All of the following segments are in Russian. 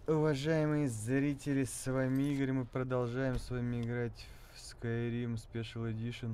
Уважаемые зрители, с вами Игорь, мы продолжаем с вами играть в Skyrim Special Edition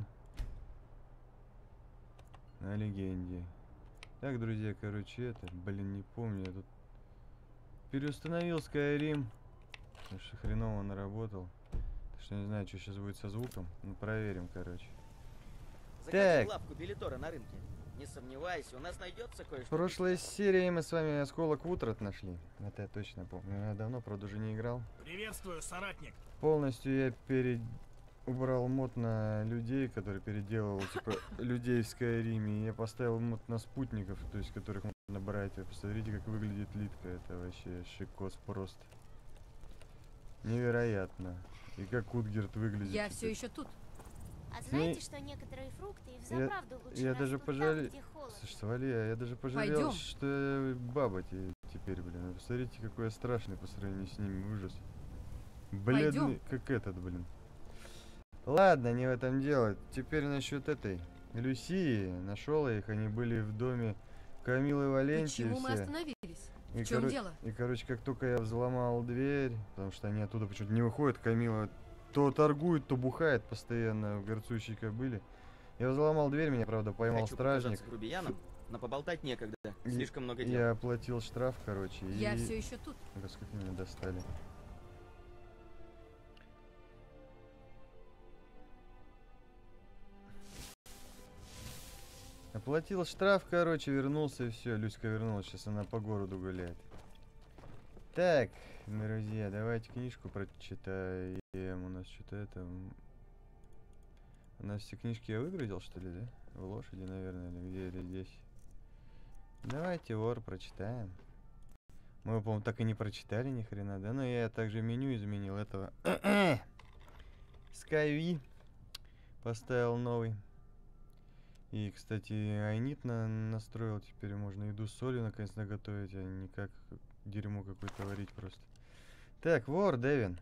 на легенде. Так, друзья, короче, не помню, я тут переустановил Skyrim, потому что хреново он работал. Так что не знаю, что сейчас будет со звуком, ну проверим, короче. Заходи в лавку Белитора на рынке. Не сомневайся, у нас найдется кое-что. В прошлой серии мы с вами осколок Утрат нашли. Это я точно помню. Я давно, правда, уже не играл. Приветствую, соратник. Полностью я убрал мод на людей, который переделывал, типа, людей в Скайриме. Я поставил мод на спутников, то есть, которых можно брать. Вы посмотрите, как выглядит Литка. Это вообще шикос просто. Невероятно. И как Утгерт выглядит. Я все еще тут. А знаете, что некоторые фрукты и взаправду лучше я даже пожалел. там, где холодно? Слушай, свали, я даже пожалел, что я баба теперь, блин. Посмотрите, какой я страшный по сравнению с ними, ужас. Бледный, как этот, блин. Ладно, не в этом дело. Теперь насчет этой Люсии. Нашел их, они были в доме Камилы Валенти. Почему мы остановились? И в чем дело? И, короче, как только я взломал дверь, потому что они оттуда почему-то не выходят, Камила то торгует, то бухает постоянно в горцующей кобыле. Я взломал дверь, меня, правда, поймал стражник. Грубияном, но поболтать некогда. Слишком много дел. Я оплатил штраф, короче. Я все еще тут. Раз как меня достали. Оплатил штраф, короче, вернулся и все. Люська вернулась, сейчас она по городу гуляет. Так, друзья, давайте книжку прочитаем. У нас что-то это... У нас все книжки я выгрузил, что ли, да? В лошади, наверное, или где, или здесь. Давайте вор прочитаем. Мы, по-моему, так и не прочитали ни хрена, да? Но я также меню изменил этого. Skyvi поставил новый. И, кстати, айнит настроил. Теперь можно еду с солью наконец наготовить, а не как дерьмо какое-то варить просто. Так, вор, Дэвин.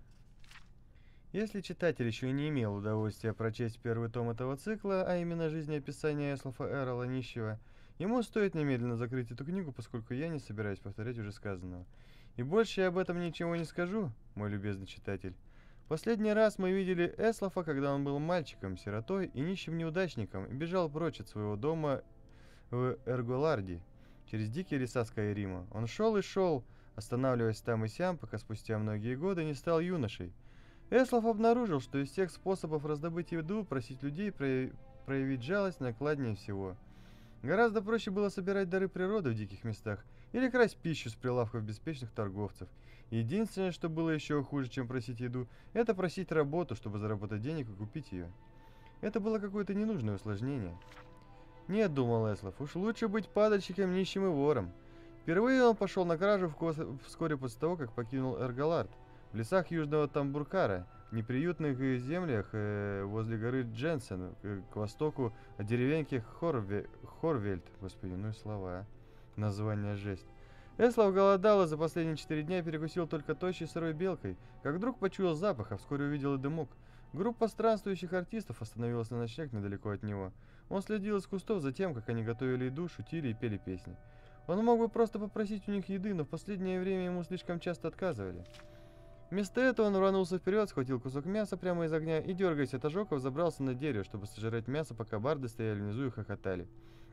Если читатель еще не имел удовольствия прочесть первый том этого цикла, а именно жизнеописание Эслафа Эрла Нищего, ему стоит немедленно закрыть эту книгу, поскольку я не собираюсь повторять уже сказанного. И больше я об этом ничего не скажу, мой любезный читатель. Последний раз мы видели Эслафа, когда он был мальчиком, сиротой и нищим неудачником, и бежал прочь от своего дома в Эрголарде, через дикие леса Скайрима. Он шел и шел, останавливаясь там и сям, пока спустя многие годы не стал юношей. Эслаф обнаружил, что из всех способов раздобыть еду, просить людей проявить жалость накладнее всего. Гораздо проще было собирать дары природы в диких местах или красть пищу с прилавков беспечных торговцев. Единственное, что было еще хуже, чем просить еду, это просить работу, чтобы заработать денег и купить ее. Это было какое-то ненужное усложнение. Нет, думал Эслаф, уж лучше быть падальщиком, нищим и вором. Впервые он пошел на кражу вскоре после того, как покинул Эрголард. В лесах южного Тамбуркара, в неприютных землях возле горы Дженсен, к востоку от деревеньки Хорвельд. Господи, ну и слова. Название жесть. Эслав голодал и за последние 4 дня перекусил только тощей сырой белкой, как вдруг почуял запах, а вскоре увидел и дымок. Группа странствующих артистов остановилась на ночлег недалеко от него. Он следил из кустов за тем, как они готовили еду, шутили и пели песни. Он мог бы просто попросить у них еды, но в последнее время ему слишком часто отказывали. Вместо этого он рванулся вперед, схватил кусок мяса прямо из огня и, дергаясь от ожогов, забрался на дерево, чтобы сожрать мясо, пока барды стояли внизу и хохотали.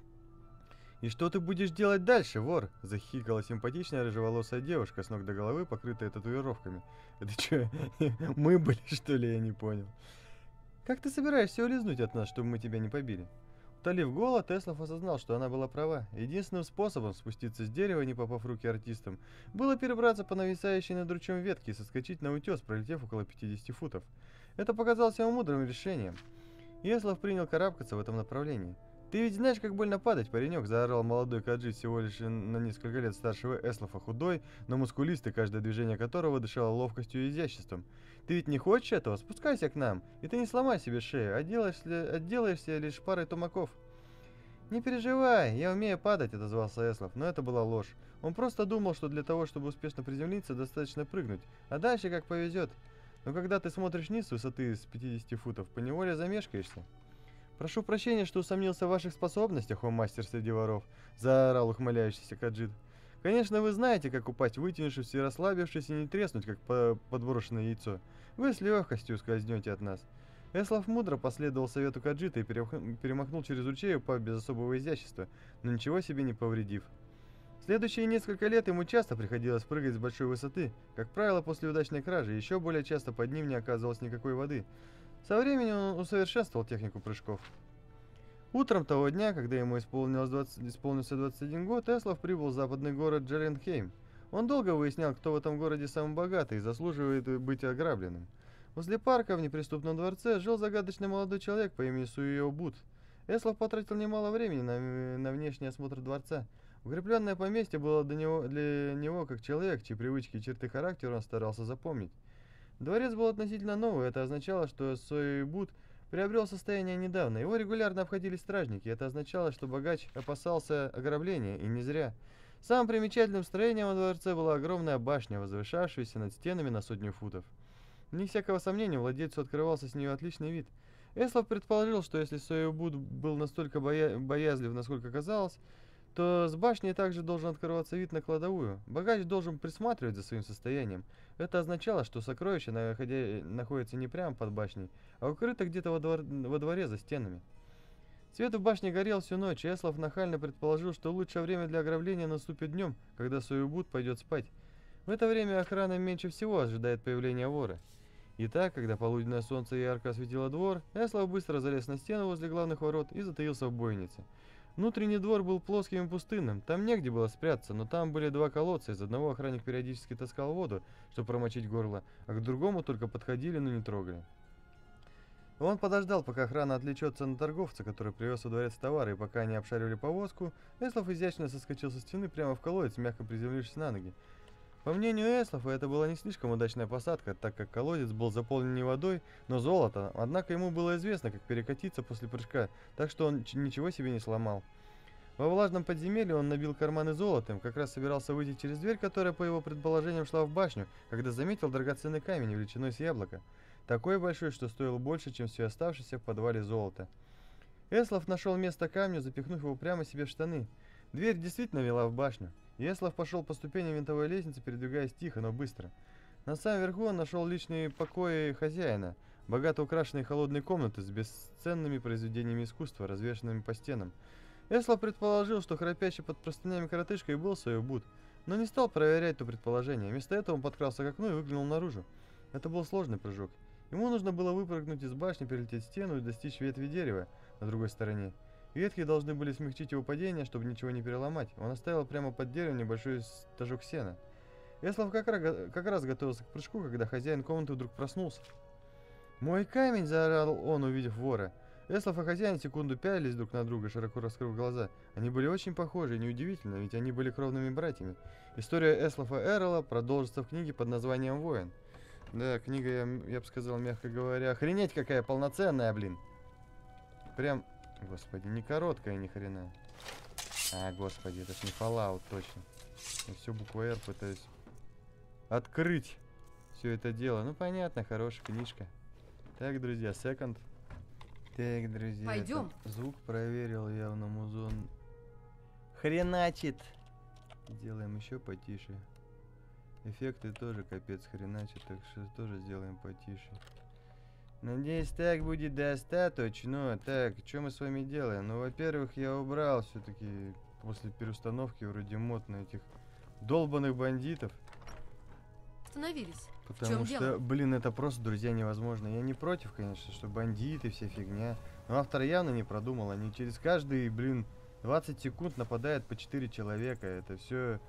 «И что ты будешь делать дальше, вор?» – захихикала симпатичная рыжеволосая девушка, с ног до головы, покрытая татуировками. «Это что, мы были, что ли, я не понял?» «Как ты собираешься улизнуть от нас, чтобы мы тебя не побили?» Утолив голод, Эслаф осознал, что она была права. Единственным способом спуститься с дерева, не попав в руки артистам, было перебраться по нависающей над ручьем ветке и соскочить на утес, пролетев около 50 футов. Это показалось ему мудрым решением. И Эслаф принял карабкаться в этом направлении. «Ты ведь знаешь, как больно падать, паренек!» – заорал молодой каджит, всего лишь на несколько лет старшего Эслафа, худой, но мускулистый, каждое движение которого дышало ловкостью и изяществом. «Ты ведь не хочешь этого? Спускайся к нам, и ты не сломай себе шею, отделаешься лишь парой тумаков». «Не переживай, я умею падать», – отозвался Эслаф, но это была ложь. Он просто думал, что для того, чтобы успешно приземлиться, достаточно прыгнуть, а дальше как повезет. Но когда ты смотришь вниз с высоты с 50 футов, поневоле замешкаешься. «Прошу прощения, что усомнился в ваших способностях, о мастер среди воров», – заорал ухмыляющийся Каджит. Конечно, вы знаете, как упасть, вытянувшись и расслабившись, и не треснуть, как подброшенное яйцо. Вы с легкостью ускользнете от нас. Эслав мудро последовал совету Каджита и перемахнул через ручей, упав без особого изящества, но ничего себе не повредив. Следующие несколько лет ему часто приходилось прыгать с большой высоты, как правило, после удачной кражи, еще более часто под ним не оказывалось никакой воды. Со временем он усовершенствовал технику прыжков. Утром того дня, когда ему исполнился 21 год, Эслав прибыл в западный город Джеренхейм. Он долго выяснял, кто в этом городе самый богатый и заслуживает быть ограбленным. Возле парка в неприступном дворце жил загадочный молодой человек по имени Суио Бут. Эслав потратил немало времени на внешний осмотр дворца. Укрепленное поместье было для него как человек, чьи привычки и черты характера он старался запомнить. Дворец был относительно новый, это означало, что Суио Бут приобрел состояние недавно. Его регулярно обходили стражники, это означало, что богач опасался ограбления, и не зря. Самым примечательным строением во дворце была огромная башня, возвышавшаяся над стенами на 100 футов. Вне всякого сомнения, владельцу открывался с нее отличный вид. Эслав предположил, что если Суио Бут был настолько боязлив, насколько казалось, то с башни также должен открываться вид на кладовую. Богач должен присматривать за своим состоянием. Это означало, что сокровище находится не прямо под башней, а укрыто где-то во дворе за стенами. Свет в башне горел всю ночь, и Эслав нахально предположил, что лучшее время для ограбления наступит днем, когда Суио Бут пойдет спать. В это время охрана меньше всего ожидает появления вора. Итак, когда полуденное солнце ярко осветило двор, Эслав быстро залез на стену возле главных ворот и затаился в бойнице. Внутренний двор был плоским и пустынным, там негде было спрятаться, но там были два колодца, из одного охранник периодически таскал воду, чтобы промочить горло, а к другому только подходили, но не трогали. Он подождал, пока охрана отвлечется на торговца, который привез во дворец товары, и пока они обшаривали повозку, Эслав изящно соскочил со стены прямо в колодец, мягко приземлившись на ноги. По мнению Эслафа, это была не слишком удачная посадка, так как колодец был заполнен не водой, но золотом, однако ему было известно, как перекатиться после прыжка, так что он ничего себе не сломал. Во влажном подземелье он набил карманы золотом, как раз собирался выйти через дверь, которая, по его предположениям, шла в башню, когда заметил драгоценный камень величиной с яблоко, такой большой, что стоил больше, чем все оставшееся в подвале золота. Эслав нашел место камню, запихнув его прямо себе в штаны. Дверь действительно вела в башню. Эслав пошел по ступеням винтовой лестницы, передвигаясь тихо, но быстро. На самом верху он нашел личные покои хозяина, богато украшенные холодные комнаты с бесценными произведениями искусства, развешанными по стенам. Эслав предположил, что храпящий под простынями коротышка и был Суио Бут, но не стал проверять то предположение. Вместо этого он подкрался к окну и выглянул наружу. Это был сложный прыжок. Ему нужно было выпрыгнуть из башни, перелететь стену и достичь ветви дерева на другой стороне. Ветки должны были смягчить его падение, чтобы ничего не переломать. Он оставил прямо под деревом небольшой стажок сена. Эслав как раз готовился к прыжку, когда хозяин комнаты вдруг проснулся. «Мой камень!» – заорал он, увидев вора. Эслав и хозяин секунду пялились друг на друга, широко раскрыв глаза. Они были очень похожи, и неудивительно, ведь они были кровными братьями. История Эслафа Эррола продолжится в книге под названием «Воин». Да, книга, я бы сказал, мягко говоря, охренеть какая полноценная, блин. Прям, господи, не короткая ни хрена. А, господи, это ж не Fallout, точно. Я все букву R пытаюсь открыть все это дело. Ну, понятно, хорошая книжка. Так, друзья, секонд. Так, друзья, Пойдем. Звук проверил, явно музон хреначит. Сделаем еще потише. Эффекты тоже капец хреначит, так что тоже сделаем потише. Надеюсь, так будет достаточно. Так, что мы с вами делаем? Ну, во-первых, я убрал все-таки после переустановки вроде мод на этих долбаных бандитов. Остановились. Потому что, блин, это просто, друзья, невозможно. Я не против, конечно, что бандиты, вся фигня. Но автор явно не продумал. Они через каждые, блин, 20 секунд нападают по 4 человека. Это все...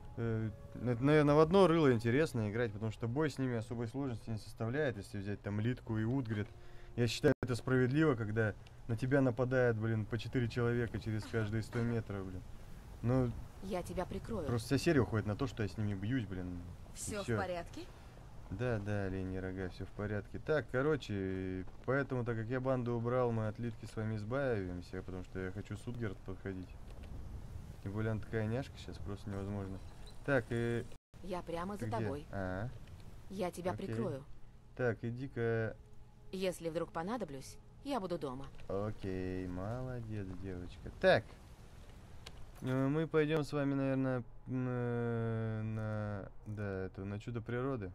это, наверное, в одно рыло интересно играть, потому что бой с ними особой сложности не составляет. Если взять там Литку и Утгрид. Я считаю, это справедливо, когда на тебя нападает, блин, по 4 человека через каждые 100 метров, блин. Ну... Я тебя прикрою. Просто вся серия уходит на то, что я с ними бьюсь, блин. Все в порядке? Да, оленьи рога, все в порядке. Так, короче, поэтому, так как я банду убрал, мы от Литки с вами избавимся, потому что я хочу с Утгард подходить. Тем более она такая няшка, сейчас просто невозможно. Так, и... Я прямо Ты за где? тобой. А, Я тебя Окей. прикрою. так, иди-ка... Если вдруг понадоблюсь, я буду дома. Окей, молодец, девочка. Так, мы пойдем с вами, наверное, на чудо природы.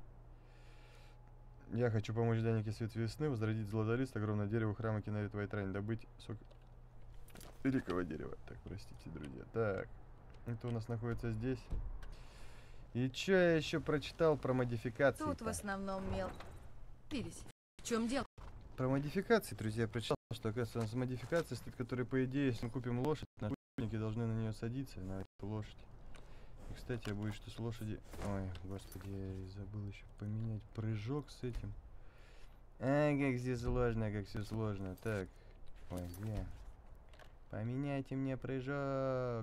Я хочу помочь Данике Свет Весны возродить золотолист, огромное дерево храма Кинарит Вайтрань, добыть сок великого дерева. Так, простите, друзья. Так, это у нас находится здесь. И чё я еще прочитал про модификации? Тут в основном мел. Вились. В чем дело? Про модификации, друзья, я прочитал, что, оказывается, у нас модификация стоит, которая, по идее, если мы купим лошадь, наши путники должны на нее садиться, на эту лошадь. И, кстати, я боюсь, что с лошади... Ой, господи, я забыл еще поменять прыжок с этим. А, как все сложно, как все сложно. Так, ой, где? Поменяйте мне прыжок.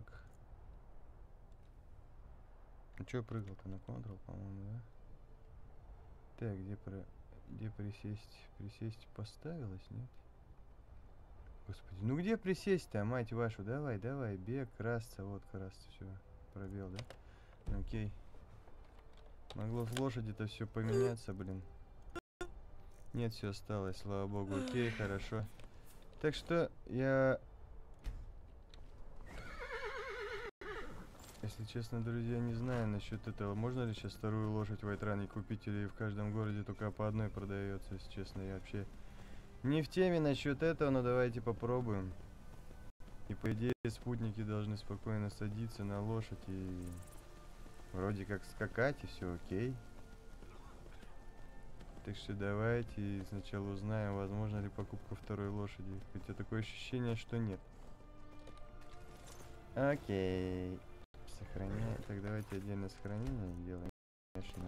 Ну, чё прыгал-то на Ctrl, по-моему, да? Так, где присесть? Присесть поставилось, нет? Господи, ну где присесть-то, мать вашу? Давай, давай, бег, красться, вот красться, все, пробел, да? Окей. Могло с лошади-то все поменяться, блин. Нет, все осталось, слава богу, окей, хорошо. Так что я... Если честно, друзья, не знаю насчет этого. Можно ли сейчас вторую лошадь в Вайтране купить, или в каждом городе только по одной продается, если честно, я вообще не в теме насчет этого, но давайте попробуем. И по идее спутники должны спокойно садиться на лошадь и вроде как скакать, и все окей. Так что давайте сначала узнаем, возможно ли покупка второй лошади. Хотя такое ощущение, что нет. Окей. Сохраняем. Так, давайте отдельно сохранение сделаем. Конечно.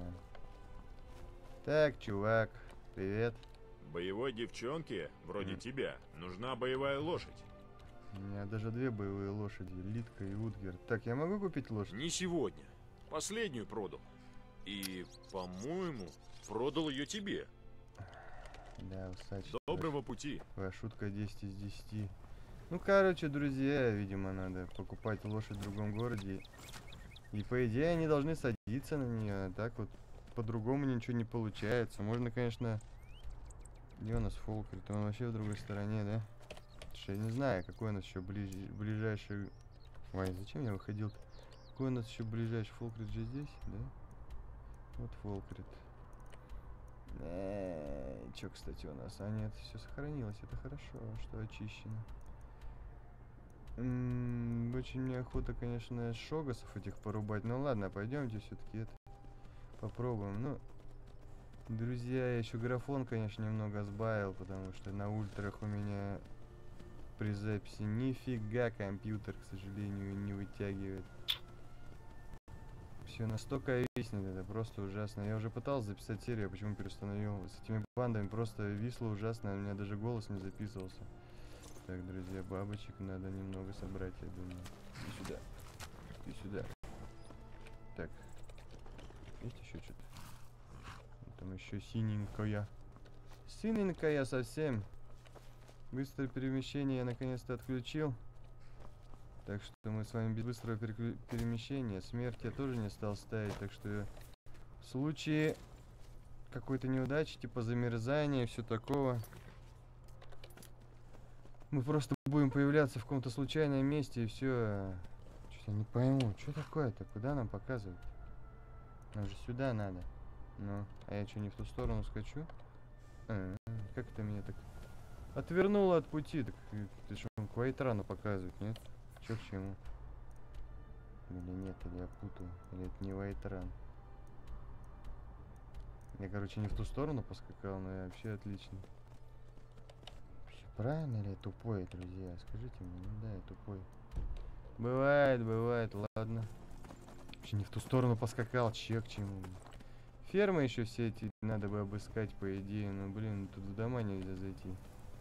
Так, чувак, привет. Боевой девчонке, вроде тебя, нужна боевая лошадь. У меня даже две боевые лошади, Литка и Утгер. Так, я могу купить лошадь? Не сегодня. Последнюю продал. И, по-моему, продал ее тебе. Да, усач. Доброго пути. Твоя шутка 10 из 10. Ну, короче, друзья, видимо, надо покупать лошадь в другом городе. И, по идее, они должны садиться на нее. А так вот, по-другому ничего не получается. Можно, конечно... Где у нас Фолкрит? Он вообще в другой стороне, да? Я не знаю, какой у нас еще ближайший... Ой, зачем я выходил-то? Какой у нас еще ближайший? Фолкрит же здесь, да? Вот Фолкрит. Че, кстати, у нас? А нет, все сохранилось. Это хорошо, что очищено. Очень мне охота, конечно, шогасов этих порубать. Ну ладно, пойдемте все-таки это попробуем. Ну, друзья, я еще графон, конечно, немного сбавил, потому что на ультрах у меня при записи нифига компьютер, к сожалению, не вытягивает. Все настолько виснет, это просто ужасно. Я уже пытался записать серию, почему переустановил. С этими бандами просто висло ужасно, у меня даже голос не записывался. Так, друзья, бабочек надо немного собрать, я думаю. Иди сюда. Иди сюда. Так. Есть еще что-то? Там еще синенькая. Синенькая совсем. Быстрое перемещение я наконец-то отключил. Так что мы с вами без быстрого перемещения. Смерть я тоже не стал ставить, так что в случае какой-то неудачи, типа замерзания и все такого, мы просто будем появляться в каком-то случайном месте и все. Что-то я не пойму, что такое-то? Куда нам показывают? Нам же сюда надо. Ну, а я что, не в ту сторону скачу? Как это меня так отвернуло от пути? Так ты что, к Вайтрану показывает, нет? Чё к чему? Или нет, или я путаю. Или это не Вайтран. Я, короче, не в ту сторону поскакал, но я вообще отлично. Правильно или я тупой, друзья? Скажите мне, ну да, я тупой. Бывает, бывает, ладно. Вообще не в ту сторону поскакал, че к чему. Фермы еще все эти надо бы обыскать, по идее. Но, блин, тут в дома нельзя зайти.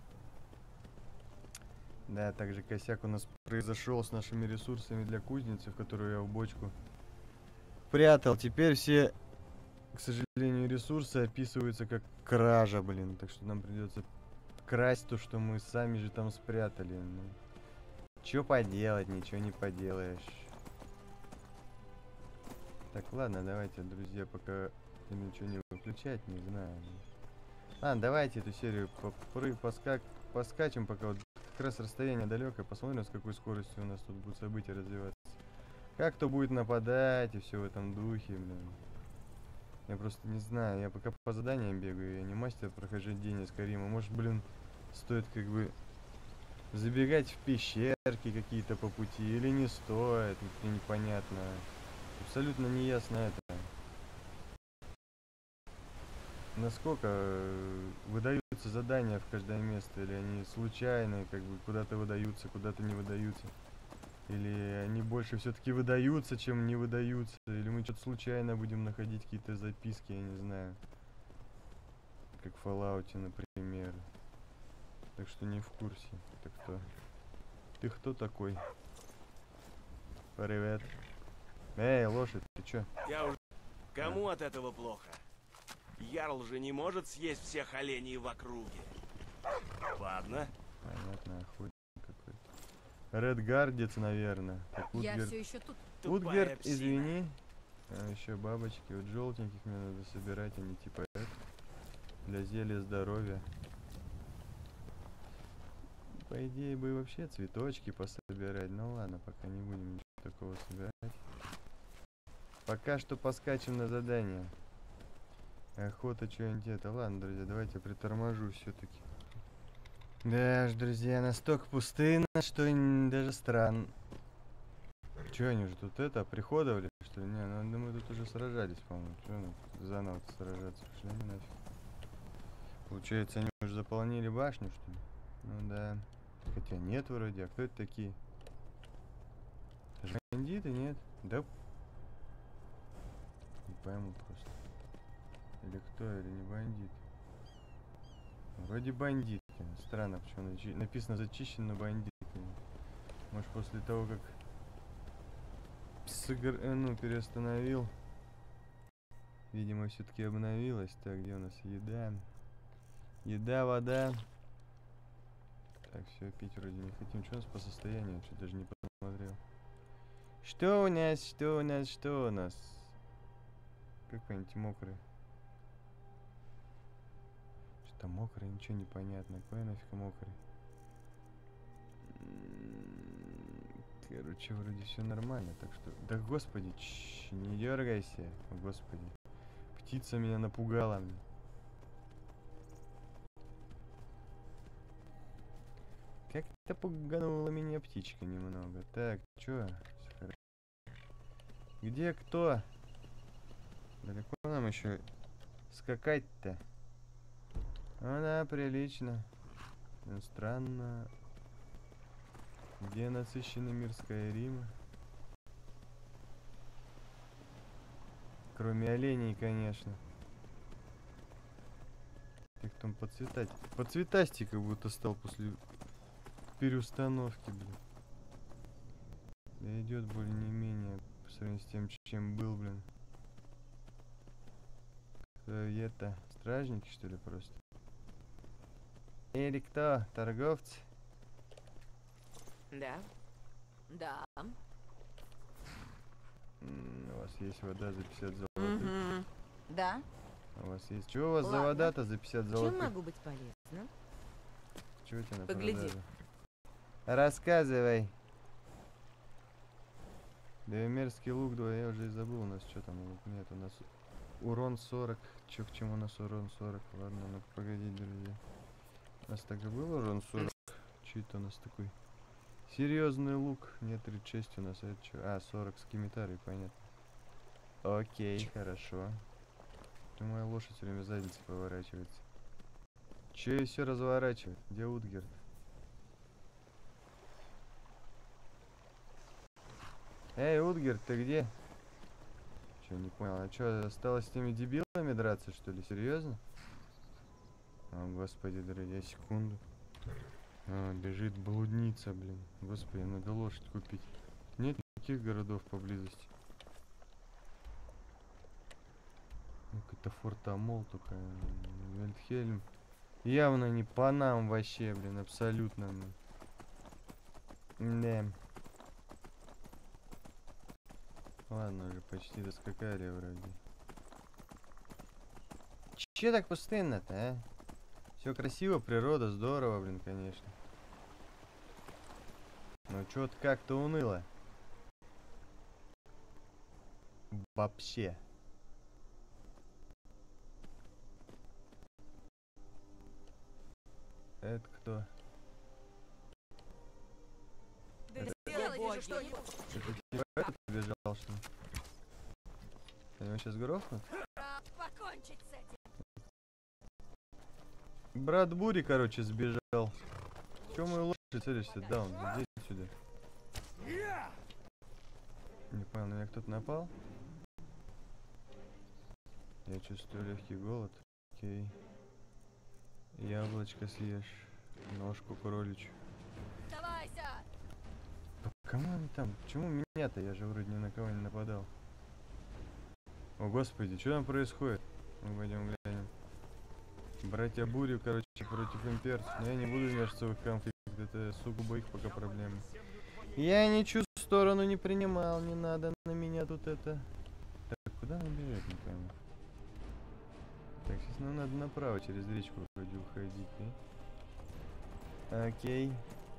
Да, также косяк у нас произошел с нашими ресурсами для кузницы, в которую я в бочку прятал. Теперь все, к сожалению, ресурсы описываются как кража, блин. Так что нам придется красть то, что мы сами же там спрятали. Ну, чё поделать, ничего не поделаешь. Так, ладно, давайте, друзья, пока ничего не выключать, не знаю. Ладно, давайте эту серию поскачем, пока вот как раз расстояние далекое. Посмотрим, с какой скоростью у нас тут будут события развиваться. Как кто будет нападать и все в этом духе, блин. Я просто не знаю, я пока по заданиям бегаю, я не мастер прохождения Скайрима. Может, блин, стоит как бы забегать в пещерки какие-то по пути или не стоит, это непонятно. Абсолютно не ясно это. Насколько выдаются задания в каждое место, или они случайные, как бы куда-то выдаются, куда-то не выдаются. Или они больше все-таки выдаются, чем не выдаются. Или мы что-то случайно будем находить какие-то записки, я не знаю. Как в Fallout, например. Так что не в курсе. Ты кто? Ты кто такой? Привет. Эй, лошадь, ты чё? Я уже... Кому от этого плохо? Ярл же не может съесть всех оленей в округе. Ладно. Понятно, охотник какой-то. Редгардец, наверное. Так, Я Утгард. все еще тут. Тупая Утгард, псина. извини. А еще бабочки. Вот желтеньких мне надо собирать, они типа это. Для зелья здоровья. По идее бы вообще цветочки пособирать. Ну ладно, пока не будем ничего такого собирать. Пока что поскачем на задание. Охота что-нибудь это. Ладно, друзья, давайте приторможу все-таки. Да уж, друзья, настолько пустынно, что даже странно. Че они же тут это, приходовали, что ли? Не, ну мы тут уже сражались, по-моему. Че ну, заново сражаться? Пошли они нафиг. Получается, они уже заполнили башню, что ли? Ну да. Хотя нет вроде, а кто это такие? Это же бандиты, нет? Да. Не пойму просто. Или кто, или не бандит. Вроде бандит. Странно, почему написано зачищено бандитами. Может, после того, как ну, переостановил. Видимо, все-таки обновилась. Так, где у нас еда? Еда, вода. Так, все, пить вроде не хотим. Что у нас по состоянию? Что даже не посмотрел. Что у нас? Что у нас? Что у нас? Какой-нибудь мокрый. Что мокрый, ничего не понятно. Какой нафиг мокрый? Короче, вроде все нормально, так что... Да господи, не дергайся. Господи. Птица меня напугала. Как-то пуганула меня птичка немного. Так, чё? Где кто? Далеко нам еще скакать-то? Ну да, прилично. Ну, странно. Где насыщенный мир Скайрима? Кроме оленей, конечно. Как там подцветасти как будто стал после переустановки, блин. Да идет более-менее по сравнению с тем, чем был, блин. Это стражники, что ли, просто? Или кто? Торговцы? Да. Да. У вас есть вода за 50 золотых. Да. У вас есть... Чего у вас за Ладно. вода-то за 50 Чем золотых? могу быть полезна? Чего тебе на Погляди. продажу? Рассказывай. Да мерзкий лук, да, я уже и забыл, у нас что там, нет, у нас урон 40. Чё, к чему у нас урон 40? Ладно, ну погоди, друзья. У нас так и был урон 40. Чё это у нас такой? Серьезный лук. Нет, 36 у нас, а это чё? А, 40 скимитарий, понятно. Окей, хорошо. Ты моя лошадь все время задница поворачивается. Че и все разворачивает? Где Утгард? Эй, Утгард, ты где? Че, не понял, а что, осталось с теми дебилами драться, что ли? Серьезно? О, господи, друзья, секунду. А, бежит блудница, блин. Господи, надо лошадь купить. Нет никаких городов поблизости. Ну, какой-то Фортамол только. Вельдхельм. Явно не по нам вообще, блин, абсолютно. Да. Ладно, уже почти доскакали вроде. Че так пустынно-то, а? Все красиво, природа, здорово, блин, конечно. Но чё-то как-то уныло. Вообще. Это кто? Да сделайте же что-нибудь. Это этот побежал, что ли? Они сейчас грохнут? Покончить с этим. Брат Бури, короче, сбежал. Чё мой лошадь целишься? Даун, иди сюда. Не понял, на меня кто-то напал? Я чувствую легкий голод. Окей. Яблочко съешь. Ножку кроличью. Сдавайся. Кому они там? Почему меня-то? Я же вроде ни на кого не нападал. О господи, что там происходит? Мы пойдем глянем. Братья Бури, короче, против имперцев. Но я не буду вмешиваться в их конфликт. Это сугубо их пока проблемы. Я ничью сторону не принимал. Не надо на меня тут это. Так, куда нам бежать, не пойму. Так, сейчас нам надо направо через речку вроде уходить, да? Окей.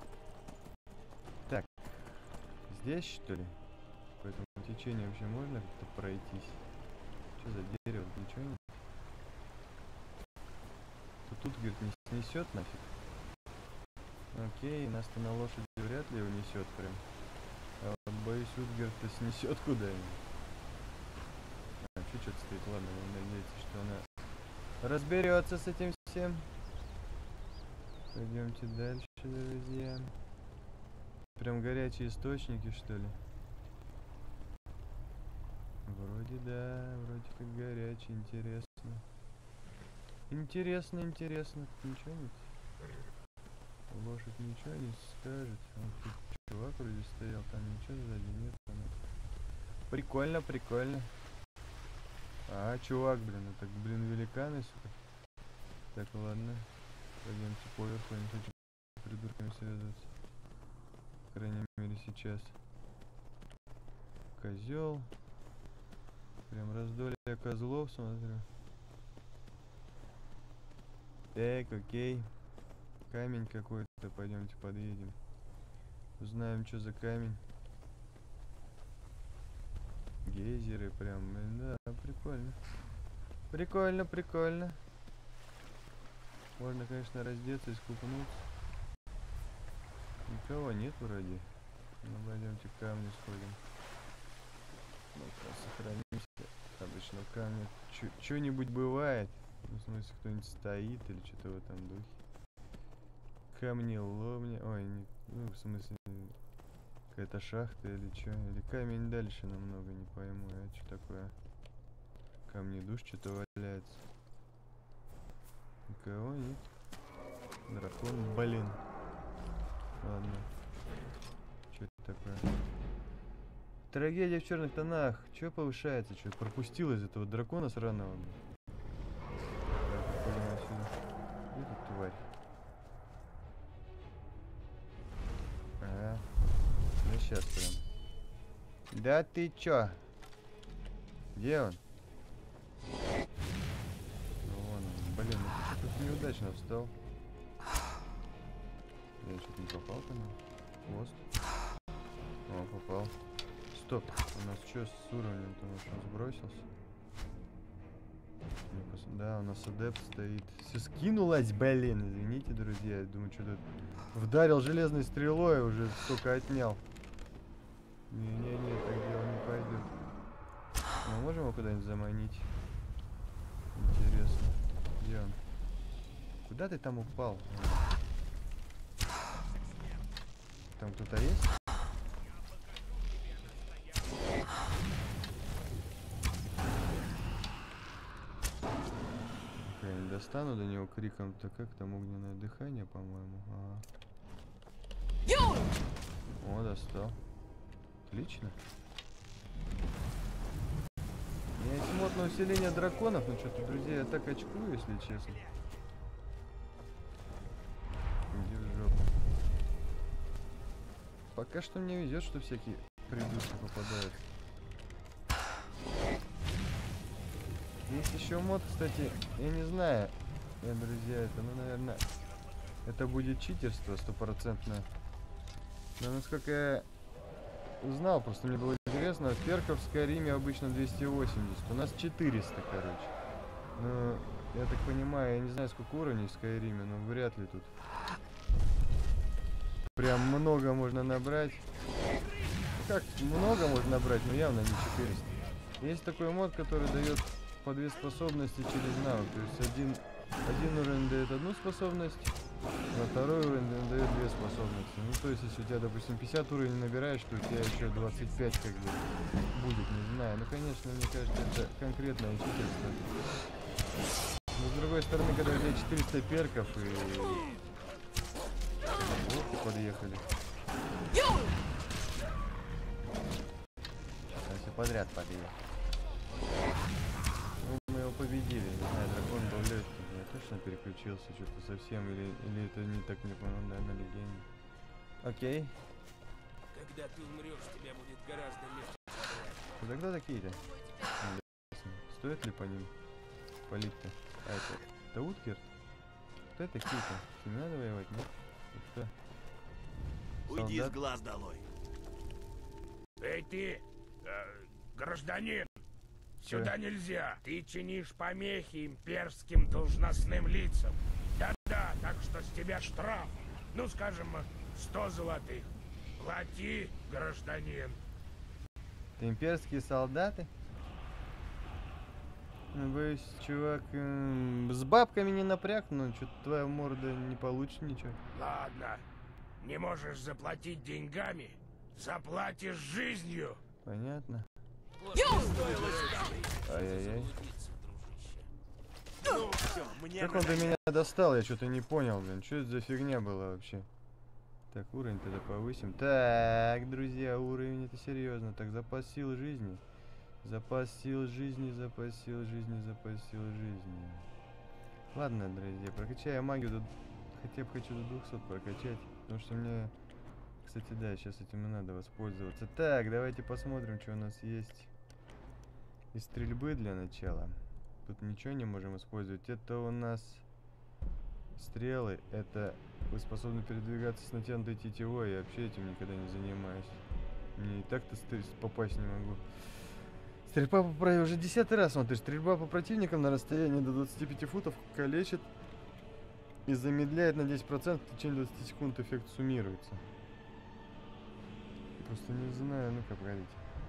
Так. Здесь, что ли? По этому течению вообще можно как-то пройтись? Что за дерево? Ничего нет? То тут, говорит, не снесет нафиг. Окей, нас-то на лошади вряд ли унесет прям. А вот, боюсь, Утгард-то снесет куда-нибудь. А, что-то стоит. Ладно, будем надеяться, что она разберется с этим всем. Пойдемте дальше, друзья. Прям горячие источники, что ли? Вроде да, вроде как горячий, интересно. Интересно, интересно. Тут ничего нет? Лошадь ничего не скажет. Вот тут чувак вроде стоял, там ничего сзади нет. Прикольно, прикольно. А, чувак, блин, это, блин, великаны, сука. Так, ладно. Пойдемте поверху, я не хочу с придурками связываться. По крайней мере, сейчас. Козел. Прям раздолье козлов, смотрю. Так, окей. Камень какой-то, пойдемте подъедем. Узнаем, что за камень. Гейзеры прям, блин, да, прикольно. Прикольно, прикольно. Можно, конечно, раздеться и скупнуться. Никого нет вроде. Ну, пойдемте к камню сходим. Ну-ка, сохранимся. Обычно в камне что-нибудь бывает. Ну, в смысле, кто-нибудь стоит или что-то в этом духе. Камнеломня. Ой, не, ну, в смысле, какая-то шахта или что. Или камень дальше намного, не пойму. А что такое? Камнедуш что-то валяется. Никого нет. Дракон, блин. Ладно. Что это такое? Трагедия в черных тонах. Че повышается? Че пропустил из этого дракона сраного? Так, пойдем отсюда. Где тут тварь? Ага. Ну сейчас прям. Да ты чё? Где он? Ну вон он. Блин, ну ты что-то неудачно встал. Я что-то не попал по нему? Хвост. О, попал. Стоп, у нас что с уровнем? Потому что он сбросился. Да, у нас адепт стоит. Все скинулось, блин, извините, друзья. Я думаю, что-то вдарил железной стрелой, уже столько отнял. Не-не-не, так дело не пойдет. Мы можем его куда-нибудь заманить? Интересно. Где он? Куда ты там упал? Там кто-то есть? Я не достану до него криком-то. Как там огненное дыхание, по-моему? Ага. О, достал. Отлично. Я смотрю на усиление драконов, но что-то, друзья, я так очкую, если честно. Иди в жопу. Пока что мне везет, что всякие придурки попадают. Есть еще мод, кстати, я не знаю, друзья, это, ну, наверное, это будет читерство стопроцентное. Но насколько я узнал, просто мне было интересно, перков в Скайриме обычно 280, у нас 400, короче. Ну, я так понимаю, я не знаю, сколько уровней в Скайриме, но вряд ли тут прям много можно набрать. Как много можно набрать, но явно не 400. Есть такой мод, который дает по 2 способности через навык. То есть один уровень дает одну способность, на второй уровень дает 2 способности. Ну, то есть, если у тебя, допустим, 50 уровней набираешь, то у тебя еще 25 как бы будет, не знаю. Ну, конечно, мне кажется, это конкретное читерство. Но, с другой стороны, когда у тебя 400 перков и... Вот, подъехали. Все подряд подъехали. Ну, мы его победили, не знаю, дракон был легкий. Я точно переключился что-то совсем, или это не так мне понял, да, на легенде. Окей. Когда ты умрешь, тебя будет гораздо легче. Тогда такие-то. Стоит ли по ним палить-то? А это Уткерт? Кто это такие-то? С ними надо воевать, нет? Это кто? Уйди Солдат? с глаз долой. Эй ты, гражданин, сюда нельзя. Ты чинишь помехи имперским должностным лицам. Да-да, так что с тебя штраф. Ну, скажем, 100 золотых. Плати, гражданин. Это имперские солдаты? Ну, боюсь, чувак, с бабками не напряг, но что-то твоя морда не получит ничего. Ладно, не можешь заплатить деньгами, заплатишь жизнью. Понятно. Стоило Ай-яй-яй. Ну, все, мне Как он до меня достал, я что-то не понял, блин. Что это за фигня была вообще? Так, уровень тогда повысим. Так, друзья, уровень это серьезно. Так, запас сил жизни. Запас сил жизни, запас сил жизни, запас сил жизни. Ладно, друзья, прокачаю магию до... Хотя бы хочу до 200 прокачать. Потому что мне... Кстати, да, сейчас этим и надо воспользоваться. Так, давайте посмотрим, что у нас есть. Из стрельбы для начала. Тут ничего не можем использовать. Это у нас стрелы. Это вы способны передвигаться с натянутой тетивой. Я вообще этим никогда не занимаюсь. Мне и так-то попасть не могу. Стрельба по уже 10-й раз смотришь. Стрельба по противникам на расстоянии до 25 футов калечит и замедляет на 10%. В течение 20 секунд эффект суммируется. Просто не знаю. Ну-ка, погодите.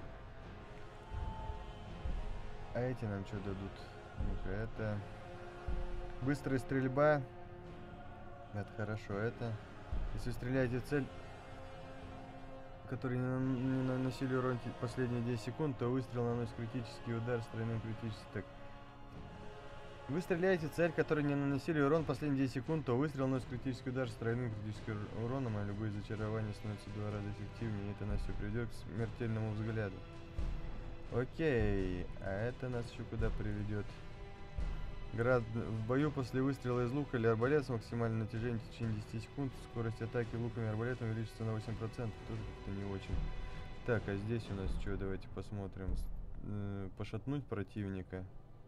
А эти нам что дадут? Ну-ка, это... Быстрая стрельба. Это хорошо. Это... Если стреляете в цель, которые не наносили урон последние 10 секунд, то выстрел наносит критический удар с тройным критическим. Так. Вы стреляете в цель, которые не наносили урон последние 10 секунд, то выстрел наносит критический удар с тройным критическим уроном, а любые зачарования становятся в 2 раза эффективнее, и это нас все приведет к смертельному взгляду. Окей, а это нас еще куда приведет? Град в бою после выстрела из лука или арбалета с максимальным натяжением в течение 10 секунд. Скорость атаки луком и арбалетом увеличится на 8%. Тоже как-то не очень. Так, а здесь у нас что? Давайте посмотрим. Пошатнуть противника.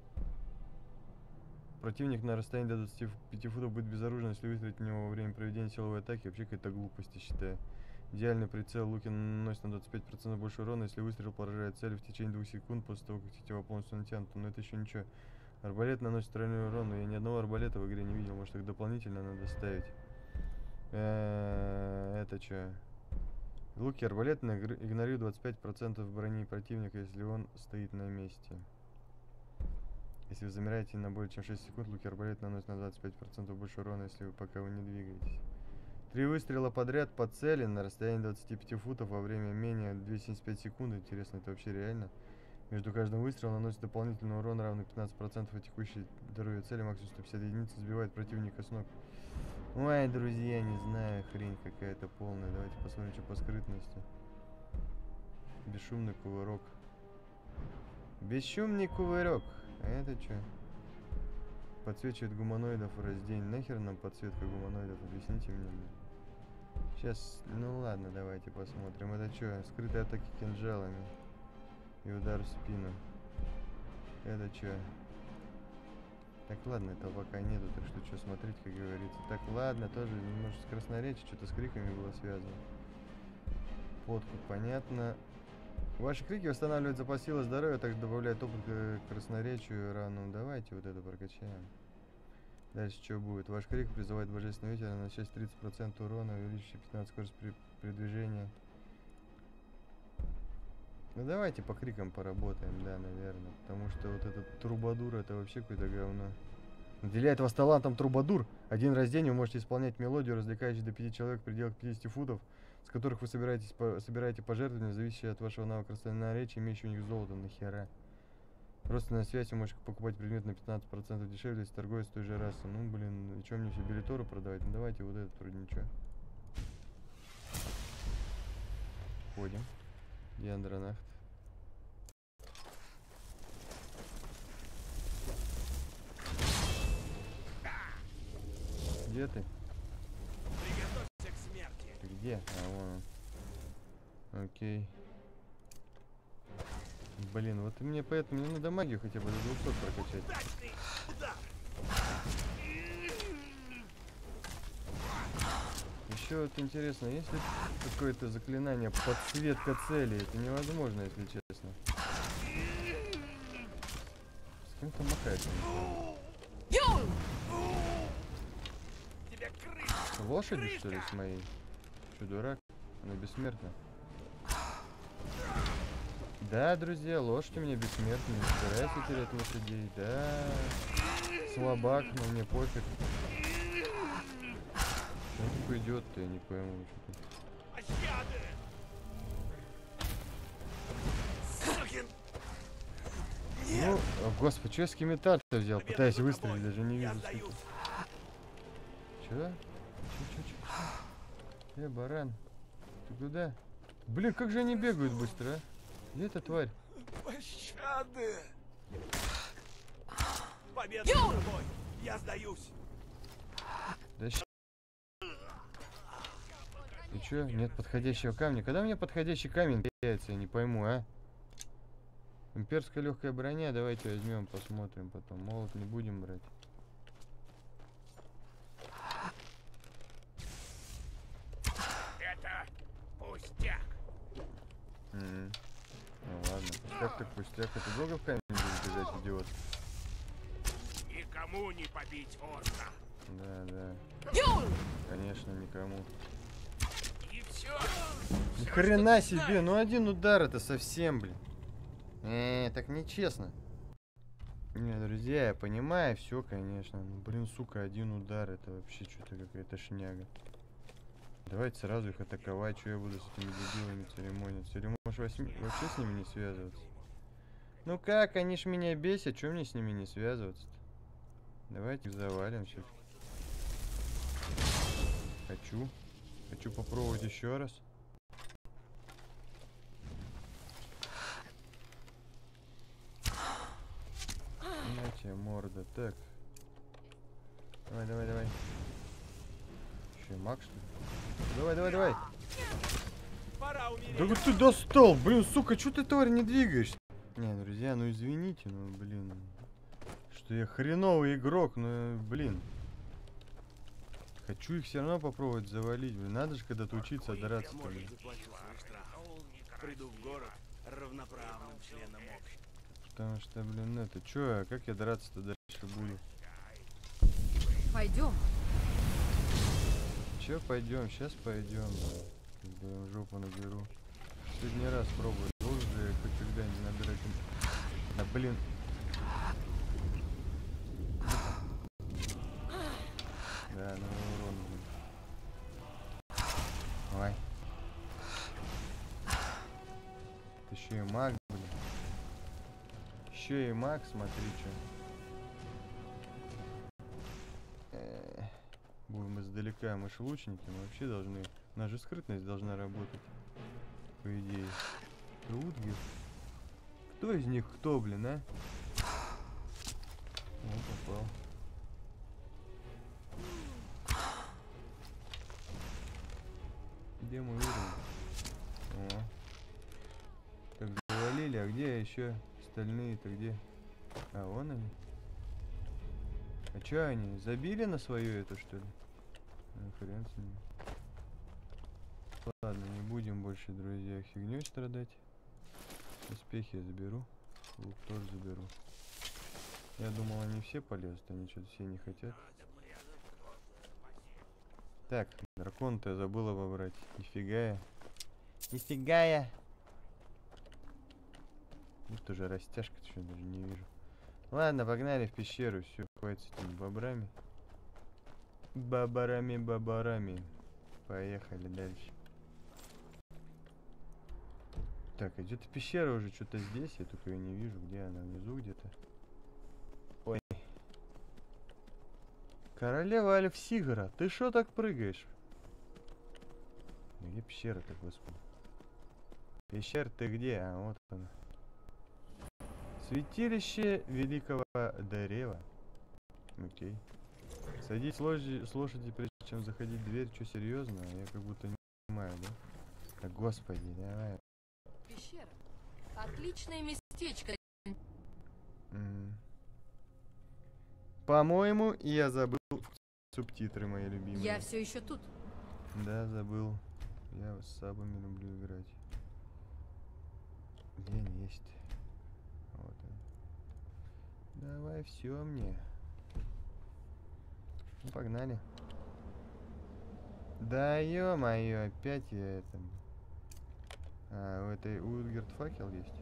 Противник на расстоянии до 25 футов будет безоружен, если выстрелить в него во время проведения силовой атаки. Вообще какая-то глупость, я считаю. Идеальный прицел луки наносит на 25% больше урона, если выстрел поражает цель в течение 2 секунд после того, как тетива полностью натянута. Но это еще ничего. Арбалет наносит тройной урон, но я ни одного арбалета в игре не видел. Может, их дополнительно надо ставить. Это что? Луки арбалет игнорируют 25% брони противника, если он стоит на месте. Если вы замираете на более чем 6 секунд, луки арбалет наносит на 25% больше урона, если вы пока вы не двигаетесь. 3 выстрела подряд по цели на расстоянии 25 футов во время менее 275 секунд. Интересно, это вообще реально? Между каждым выстрелом наносит дополнительный урон, равный 15% от текущей здоровья цели, максимум 150 единиц, сбивает противника с ног. Ой, друзья, не знаю, хрень какая-то полная. Давайте посмотрим, что по скрытности. Бесшумный кувырок. Бесшумный кувырок. А это что? Подсвечивает гуманоидов в раздень. Нахер нам подсветка гуманоидов? Объясните мне. Сейчас, ну ладно, давайте посмотрим. Это что? Скрытые атаки кинжалами. И удар в спину. Это что? Так, ладно, этого пока нету, так что смотреть, как говорится. Так, ладно, тоже немножко с красноречия, что-то с криками было связано. Подкуп, понятно. Ваши крики восстанавливают запас силы здоровья, также добавляют опыт к красноречию равным. Давайте вот это прокачаем. Дальше что будет? Ваш крик призывает божественный ветер, наносит 30% урона, увеличивает 15 скорость при движении. Ну давайте по крикам поработаем, да, наверное. Потому что вот этот трубадур это вообще какое-то говно. Наделяет вас талантом трубадур. Один раз в день вы можете исполнять мелодию, развлекающую до 5 человек в пределах 50 футов, с которых вы собираете пожертвования, зависящие от вашего навыка красноречия, имеющего у них золото. Нахера? Просто на связь вы можете покупать предмет на 15% дешевле, если торговец той же расы. Ну блин, и что мне все билеторы продавать? Ну давайте вот этот вроде ничего. Ходим. Яндронахт. Где ты? Приготовься к смерти. Ты где? А, вон он. Окей. Блин, вот и мне поэтому мне надо магию хотя бы до 200 прокачать. Удачный удар. Еще вот интересно, есть ли какое-то заклинание подсветка цели? Это невозможно, если честно. С кем-то макается. Тебя крыть. Лошади, что ли, с моей? Что, дурак? Она бессмертна. Да, друзья, лошадь у меня бессмертная. Не собираюсь терять лошадей. Да. Слабак, но мне пофиг. Что такое идет-то, я не пойму. Пощады. Сукин. Ну, о, господи, что я скимитар-то взял? Пытаюсь выстрелить, даже не вижу. Чё? Чё? Баран. Ты куда? Блин, как же они бегают быстро, а? Где эта тварь? Пощады. Победа за тобой. Я сдаюсь. Да ты чё? Нет подходящего камня. Когда мне подходящий камень появится, я не пойму, а? Имперская легкая броня, давайте возьмем, посмотрим потом. Молот не будем брать. Это пустяк. Ну ладно. Как так пустяк? Это долго в камень будет бежать, идиот? Никому не побить орка. Да. Конечно, никому. И все. Ни хрена себе, ну один удар это совсем, блин. Так нечестно. Не, друзья, я понимаю, все, конечно. Ну, блин, сука, один удар, это вообще что-то какая-то шняга. Давайте сразу их атаковать, что я буду с этими дебилами церемониться. Или можешь вообще с ними не связываться? Ну как, они ж меня бесят, что мне с ними не связываться-то? Давайте их завалим все. Хочу попробовать еще раз. Иначе морда. Так. Давай. Еще и маг, что ли? Давай. Пора умереть. Да вот ты достал! Блин, сука, что ты, тварь, не двигаешься? Не, друзья, ну извините, ну, блин. Что я хреновый игрок, ну, блин. Хочу их все равно попробовать завалить, блин. Надо же когда-то учиться драться. Может, заплачу свой штраф. Приду в город равноправным членом общества. Потому что, блин, это, чё, как я драться-то дальше буду? Пойдем. Чё, пойдем, сейчас пойдем. Когда я жопу наберу. Последний раз пробую. Должен же я хоть когда-нибудь набирать. Да блин. Да, ну урон. Давай. Это еще и маг, блин. Еще и маг, смотри, что. Будем издалека, мы же лучники, мы вообще должны... Наша скрытность должна работать. По идее. Рутгер. Кто из них кто, блин, а? О, попал. Где мой уровень? О. Так, завалили, а где еще остальные-то где? А, вон они. А чё они? Забили на свое это, что ли? Хрен с ними. Ладно, не будем больше, друзья, фигнёй страдать. Доспехи я заберу. Лук тоже заберу. Я думал, они все полезут, они что-то все не хотят. Так, дракон-то я забыл обобрать. Нифига я. Нифига я. Вот уже растяжка, что даже не вижу. Ладно, погнали в пещеру. Все, хватит с этими бобрами. Бобрами. Поехали дальше. Так, а где-то пещера уже что-то здесь. Я только ее не вижу. Где она? Внизу где-то. Ой. Королева Альфсигра, ты шо так прыгаешь? Где пещера-то, господи? Пещера ты где? А, вот она. Святилище Великого Древа. Окей. Садись с лошади, прежде чем заходить в дверь. Что, серьезно? Я как будто не понимаю, да? Да, господи, давай. Пещера. Отличное местечко. По-моему, я забыл субтитры мои любимые. Я все еще тут. Да, забыл. Я с сабами люблю играть. Где они есть? Вот он. Давай все мне. Ну, погнали. Да ё-моё, опять я это... А, у этой Утгард факел есть?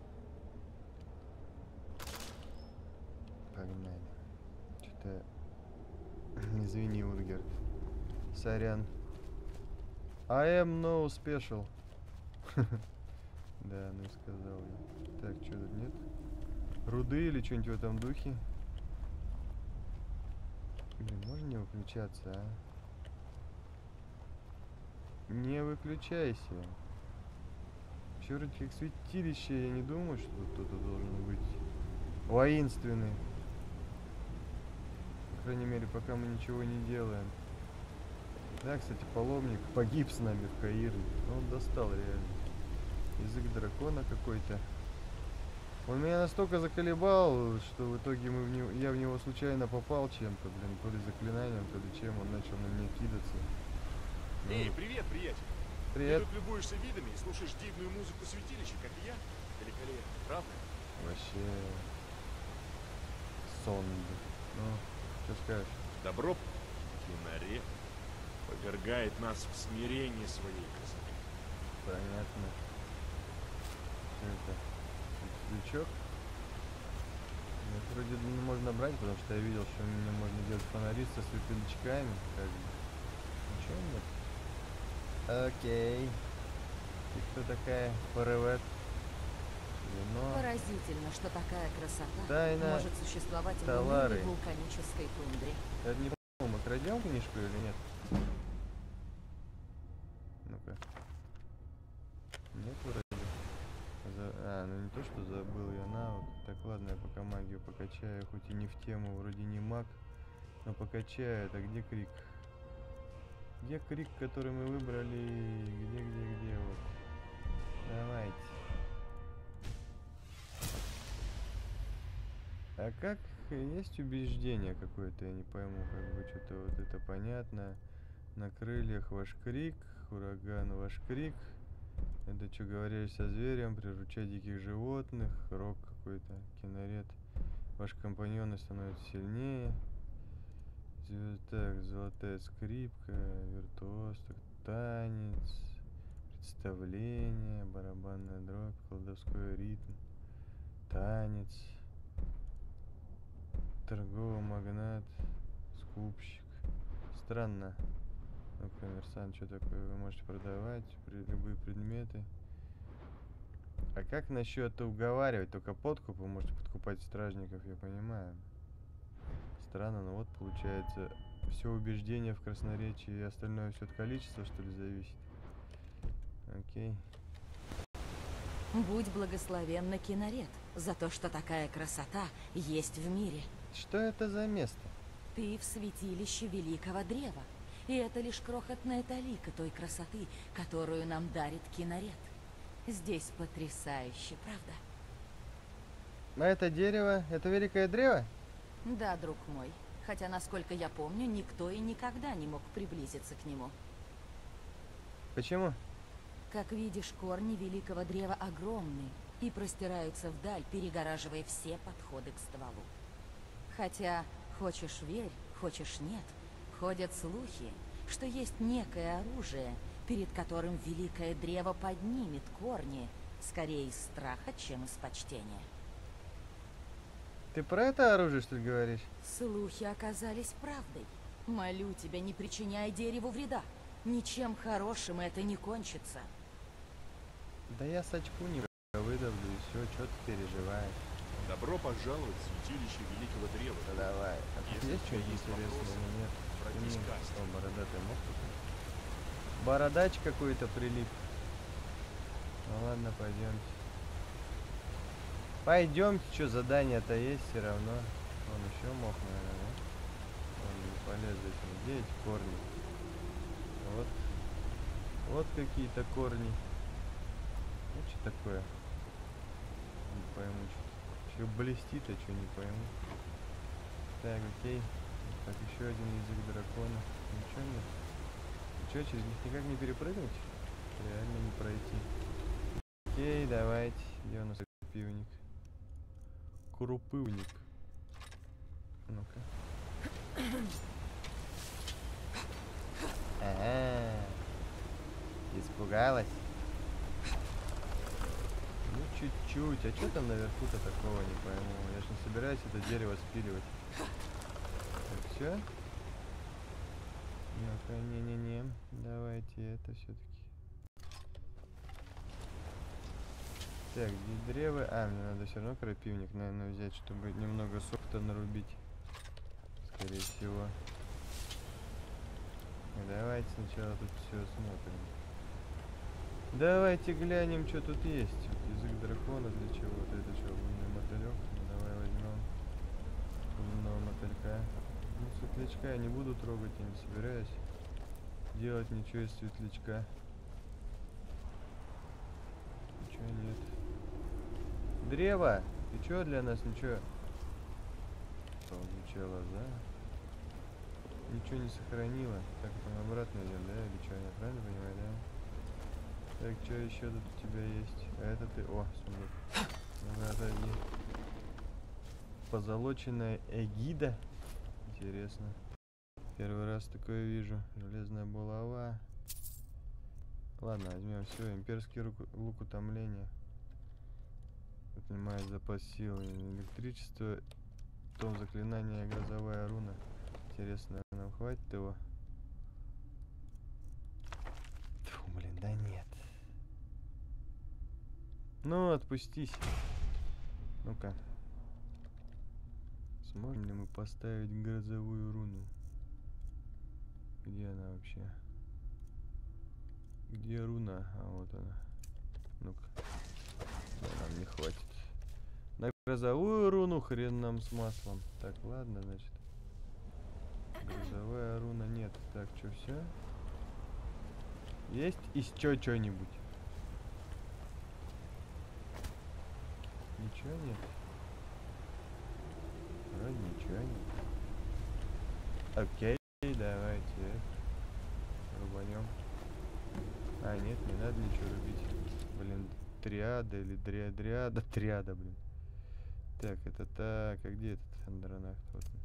Погнали. Что-то... Извини, Утгард. Сорян. I am no special. Да, ну и сказал я. Так, что тут нет? Руды или что-нибудь в этом духе? Блин, можно не выключаться, а? Не выключайся. Все вроде как святилище, я не думаю, что тут кто-то должен быть воинственный. По крайней мере, пока мы ничего не делаем. Да, кстати, паломник погиб с нами в Каире. Он достал реально. Язык дракона какой-то. Он меня настолько заколебал, что в итоге я в него случайно попал чем-то, блин, то ли заклинанием, то ли чем. Он начал на меня кидаться. Эй, привет, приятель. Привет. Ты тут любуешься видами и слушаешь дивную музыку святилища, как и я? Великолепно, правда? Вообще... сон. Ну, что скажешь? Добро Кинарет повергает нас в смирение своей красоты. Понятно. Что это? Крючок? Это вроде можно брать, потому что я видел, что у меня можно делать фонари со светлячками. Как бы. Ничего нет? Окей. И кто такая? Паревет? Вино. Поразительно, что такая красота Тайна может существовать в Талары. унылой вулканической тундре. Я не помню, мы крадем книжку или нет? Ну-ка. Нет вроде. А, ну не то, что забыл я навык. Так, ладно, я пока магию покачаю, хоть и не в тему, вроде не маг, но покачаю. Это где крик? Где крик, который мы выбрали? Где? Вот. Давайте. А как есть убеждение какое-то, я не пойму, как бы что-то вот это понятно. На крыльях ваш крик, ураган ваш крик. Это что, говоришь со зверем, приручать диких животных, рок какой-то, Кинарет. Ваши компаньоны становятся сильнее. Так, золотая скрипка, виртуоз, так, танец, представление, барабанная дробь, колдовской ритм, танец, торговый магнат, скупщик. Странно. Ну, коммерсант, что такое? Вы можете продавать любые предметы. А как насчет уговаривать? Только подкуп, вы можете подкупать стражников, я понимаю. Странно, но вот получается все убеждение в красноречии и остальное все от количества, что ли, зависит. Окей. Будь благословенна, Кинарет, за то, что такая красота есть в мире. Что это за место? Ты в святилище Великого Древа, и это лишь крохотная талика той красоты, которую нам дарит Кинарет. Здесь потрясающе, правда? А это дерево, это великое древо? Да, друг мой. Хотя, насколько я помню, никто и никогда не мог приблизиться к нему. Почему? Как видишь, корни Великого Древа огромны, и простираются вдаль, перегораживая все подходы к стволу. Хотя, хочешь верь, хочешь нет, ходят слухи, что есть некое оружие, перед которым великое древо поднимет корни, скорее из страха, чем из почтения. Ты про это оружие, что ли, говоришь? Слухи оказались правдой. Молю тебя, не причиняй дереву вреда. Ничем хорошим это не кончится. Да я сачку не выдавлю и все, что ты переживаешь. Добро пожаловать в святилище Великого Древа. Да давай. А тут Если есть у тебя что-нибудь есть интересное вопросы, или нет? обратись к Асте. О, бородатый мох тут. Бородач какой-то прилип. Ну ладно, пойдемте. Пойдемте, что задание-то есть все равно. Вон еще мох, наверное, да? Он не полез за этим. Где эти корни? Вот. Вот какие-то корни. Ну что такое? Не пойму, что. Что блестит, а что не пойму. Так, окей. Так, еще один язык дракона. Ничего нет. Что, через них никак не перепрыгнуть? Реально не пройти. Окей, давайте. Где у нас крупивник? Крупивник. Ну-ка. Ага. Испугалась? Ну, чуть-чуть. А что там наверху-то такого, не пойму. Я ж не собираюсь это дерево спиливать. Так, все? Ну-ка, не-не-не. Давайте это все-таки. Так, где древо? А, мне надо все равно крапивник, наверное, взять, чтобы немного софта нарубить. Скорее всего. Давайте сначала тут все смотрим. Давайте глянем, что тут есть. Вот язык дракона для чего? Вот это что, лунный мотылек? Ну, давай возьмем лунного мотылька. Ну, светлячка я не буду трогать, я не собираюсь делать ничего из светлячка. Ничего нет. Древо! Ты чё для нас ничего? Получила лоза. Ничего не сохранила. Так, потом обратно идем, да? Или что, я правильно понимаю, да? Так, что еще тут у тебя есть? А это ты... О, сундук. Ну, отойди. Позолоченная эгида. Интересно. Первый раз такое вижу. Железная булава. Ладно, возьмем все. Имперский лук утомления. Отнимает запас силы. Электричество. Том заклинания грозовая руна. Интересно, нам хватит его? Фу, блин, да нет. Ну, отпустись. Ну-ка. Сможем ли мы поставить грозовую руну? Где она вообще? Где руна? А вот она. Ну-ка. Да, нам не хватит. На грозовую руну хрен нам с маслом. Так, ладно, значит. Грозовая руна нет. Так, что, все? Есть еще что-нибудь? Ничего нет? Вроде ничего нет. Окей, давайте рубанем. А, нет, не надо ничего рубить. Блин, триада или триада, блин. Так, это так, а где этот андронавт? Вот он.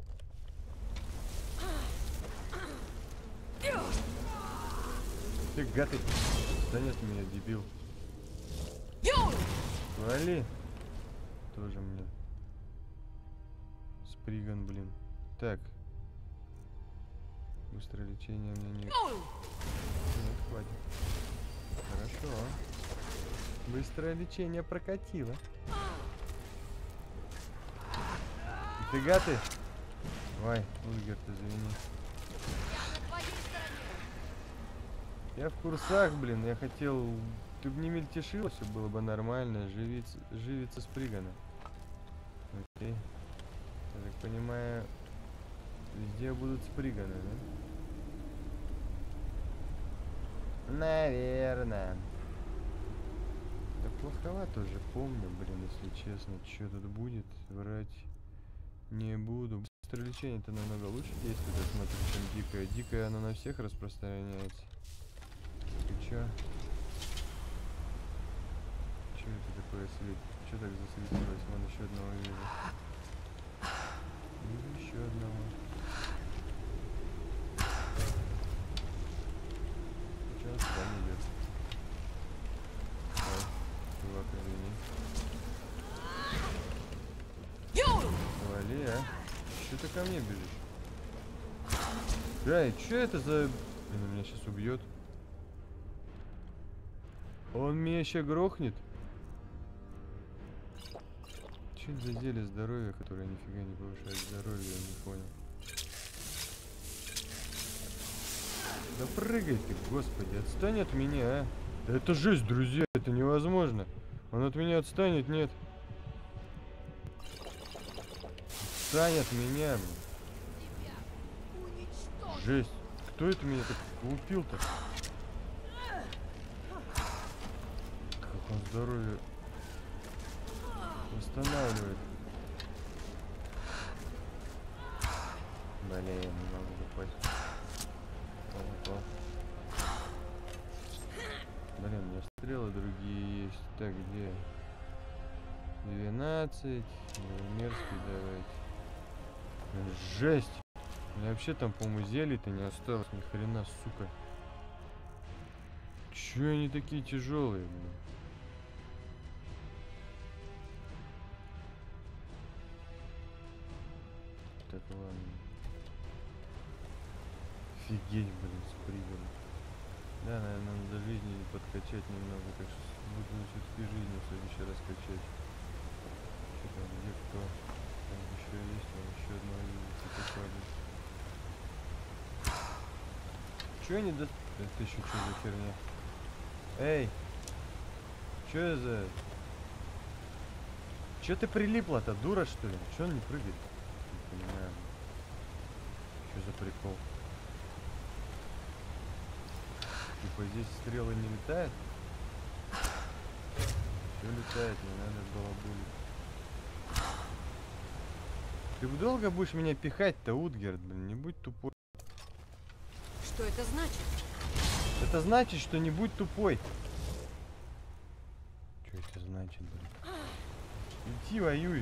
Ты гад, ты занес меня, дебил. Вали. Тоже мне. Сприган, блин. Так. Быстрое лечение мне нет. Нет, хватит. Хорошо. Быстрое лечение прокатило. Фига ты? Ой, Ульгер, ты извини. Я в курсах, блин, я хотел... Ты бы не мельтешила, все было бы нормально. Живица Спригана. Окей. Я так понимаю, везде будут Сприганы, да? Наверное. Да плоховато уже помню, блин, если честно. Что тут будет? Врать не буду. Быстрое лечение-то намного лучше действует, я смотрю, чем дикое. Дикое оно на всех распространяется. Ты чё? Чё это такое светит? Что так засветилось? Вон еще одного вижу. Вижу еще одного. Сейчас там идет. Ой, чувак, извини. Вали, а? Что ты ко мне бежишь? Эй, что это за... Блин, он меня сейчас убьет. Он меня еще грохнет. Что это за зелье здоровья, которое нифига не повышает здоровье, я не понял. Да прыгай ты, господи, отстань от меня, а. Да это жесть, друзья, это невозможно. Он от меня отстанет, нет. Отстань от меня, блин. Жесть. Кто это меня так лупил-то? Как он здоровье восстанавливает. Блин, я не могу попасть. Попал. Блин, у меня стрелы другие есть. Так, где? 12. Мерзкий давайте. Жесть! У меня вообще там, по-моему, зелий-то не осталось. Ни хрена, сука. Чё они такие тяжелые, блин? Так, ладно. Офигеть, блин, с прибылью. Да, наверное, надо жизни подкачать немного, так что буду все-таки жизни в следующий раз качать. Что там, где кто? Там еще есть, там еще одно видите, такое. Чё не до... Это еще что за херня? Эй! Чё за... Чё ты прилипла-то, дура что ли? Чё он не прыгает? Не понимаю. Что за прикол? Типа здесь стрелы не летают? Все летает, не надо балабулить. Ты долго будешь меня пихать-то, Утгерт, блин, не будь тупой. Что это значит? Это значит, что не будь тупой. Что это значит, блин? Иди воюй.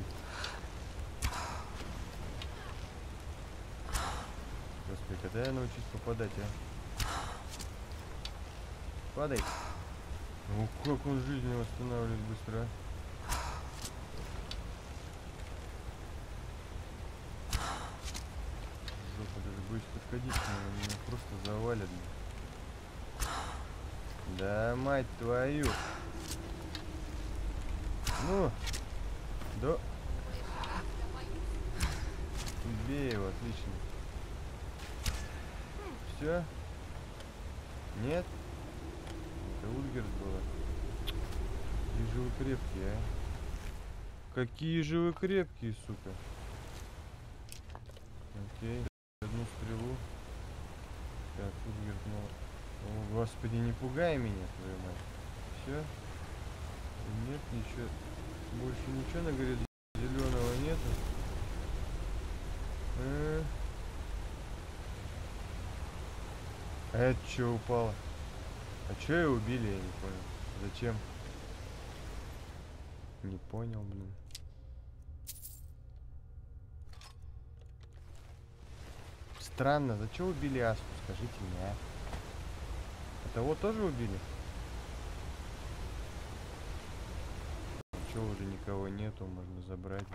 Господи, когда я научусь попадать, а? Падай. Ну как он жизнь восстанавливает быстро, а? Жопа, даже боюсь подходить к нему, меня просто завалят. Да, мать твою. Ну, да. Бей его, отлично. Все? Нет? Это Утгерт было. Какие же вы крепкие, а? Какие же вы крепкие, сука. Окей. Одну стрелу. Так, Утгерт, ну... О, господи, не пугай меня, твою мать. Все? Нет, ничего. Больше ничего на горе зеленого нету. А это что упало? А что ее убили, я не понял. Зачем? Не понял, блин. Странно, зачем убили Аску, скажите мне, а? Того тоже убили? Чего уже никого нету, можно забрать.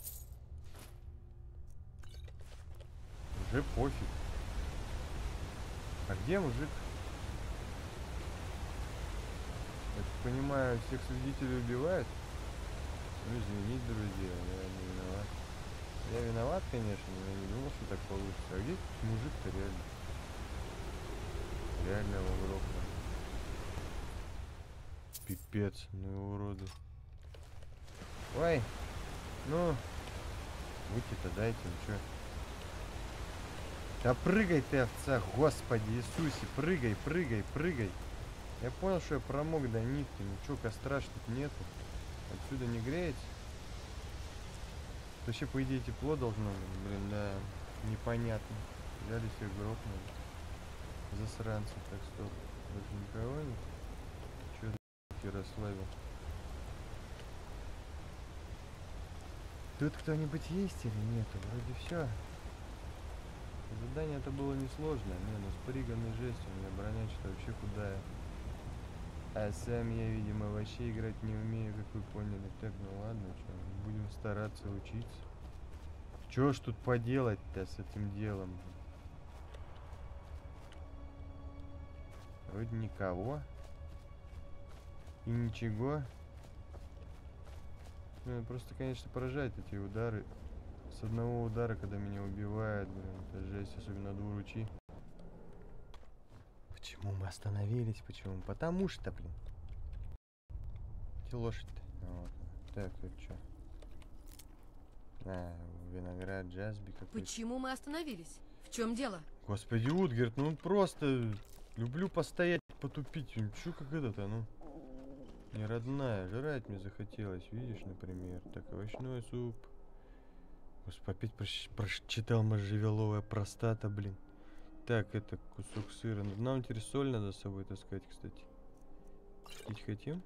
Уже пофиг. А где мужик? Я так понимаю, всех свидетелей убивают? Ну извините, друзья, я не виноват. Я виноват, конечно, но я не думал, что так получится. А где мужик-то реально? Реально его грохнули. Пипец, ну уроды. Ой, ну, выйти-то дайте, ну чё. Да прыгай ты, овца, Господи Иисусе, прыгай, прыгай, прыгай. Я понял, что я промок до нитки, ничего, костра тут нету. Отсюда не греется. Вообще, по идее, тепло должно быть, блин, да, непонятно. Взяли все грохнули. Засранцы, так, стоп. Больше никого нет? Чё за Ярославе? Тут кто-нибудь есть или нету? Вроде все. Задание это было несложное. Не, ну с приганной жестью у меня броня что-то вообще худая. А сам я, видимо, вообще играть не умею, как вы поняли. Так, ну ладно, что, будем стараться учиться. Чё ж тут поделать-то с этим делом? Вроде никого. И ничего. Ну, просто, конечно, поражает эти удары. С одного удара, когда меня убивают, блин, это жесть, особенно двуручи. Почему мы остановились? Почему? Потому что, блин. Эти лошадь-то. Вот. Так, это что? А, виноград, джазби какой-то. Почему мы остановились? В чем дело? Господи, Утгерт, ну просто люблю постоять, потупить. Чё как это-то, ну? Не родная, жрать мне захотелось, видишь, например. Так, овощной суп. Господи, опять прочитал можжевеловая простата, блин. Так, это кусок сыра. Нам теперь соль надо с собой таскать, кстати. Пить хотим?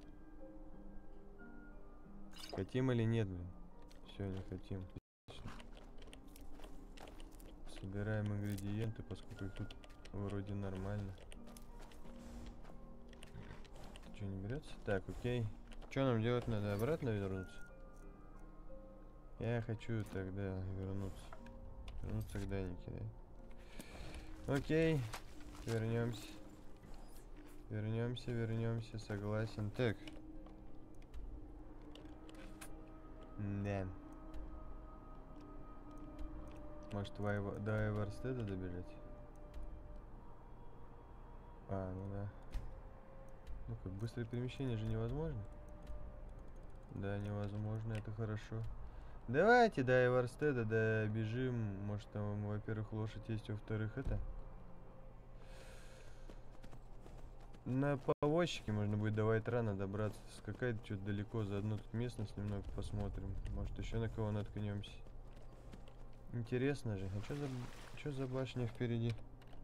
Хотим или нет, блин? Все, не хотим. Собираем ингредиенты, поскольку их тут вроде нормально. Что, не берется? Так, окей. Что нам делать надо? Обратно вернуться? Я хочу тогда вернуться. Вернуться к Данике, да? Окей. Вернемся. Вернемся, согласен. Так. Да. Может, до Эверстеда добежать? А, ну да. Ну как, быстрое перемещение же невозможно? Да, невозможно, это хорошо. Давайте до Эверстеда добежим. Может, там, во-первых, лошадь есть, во-вторых, это... На повозчике можно будет до Вайтрана добраться. Скакать что-то далеко, заодно тут местность немного посмотрим. Может, еще на кого наткнемся. Интересно же. А что за башня впереди?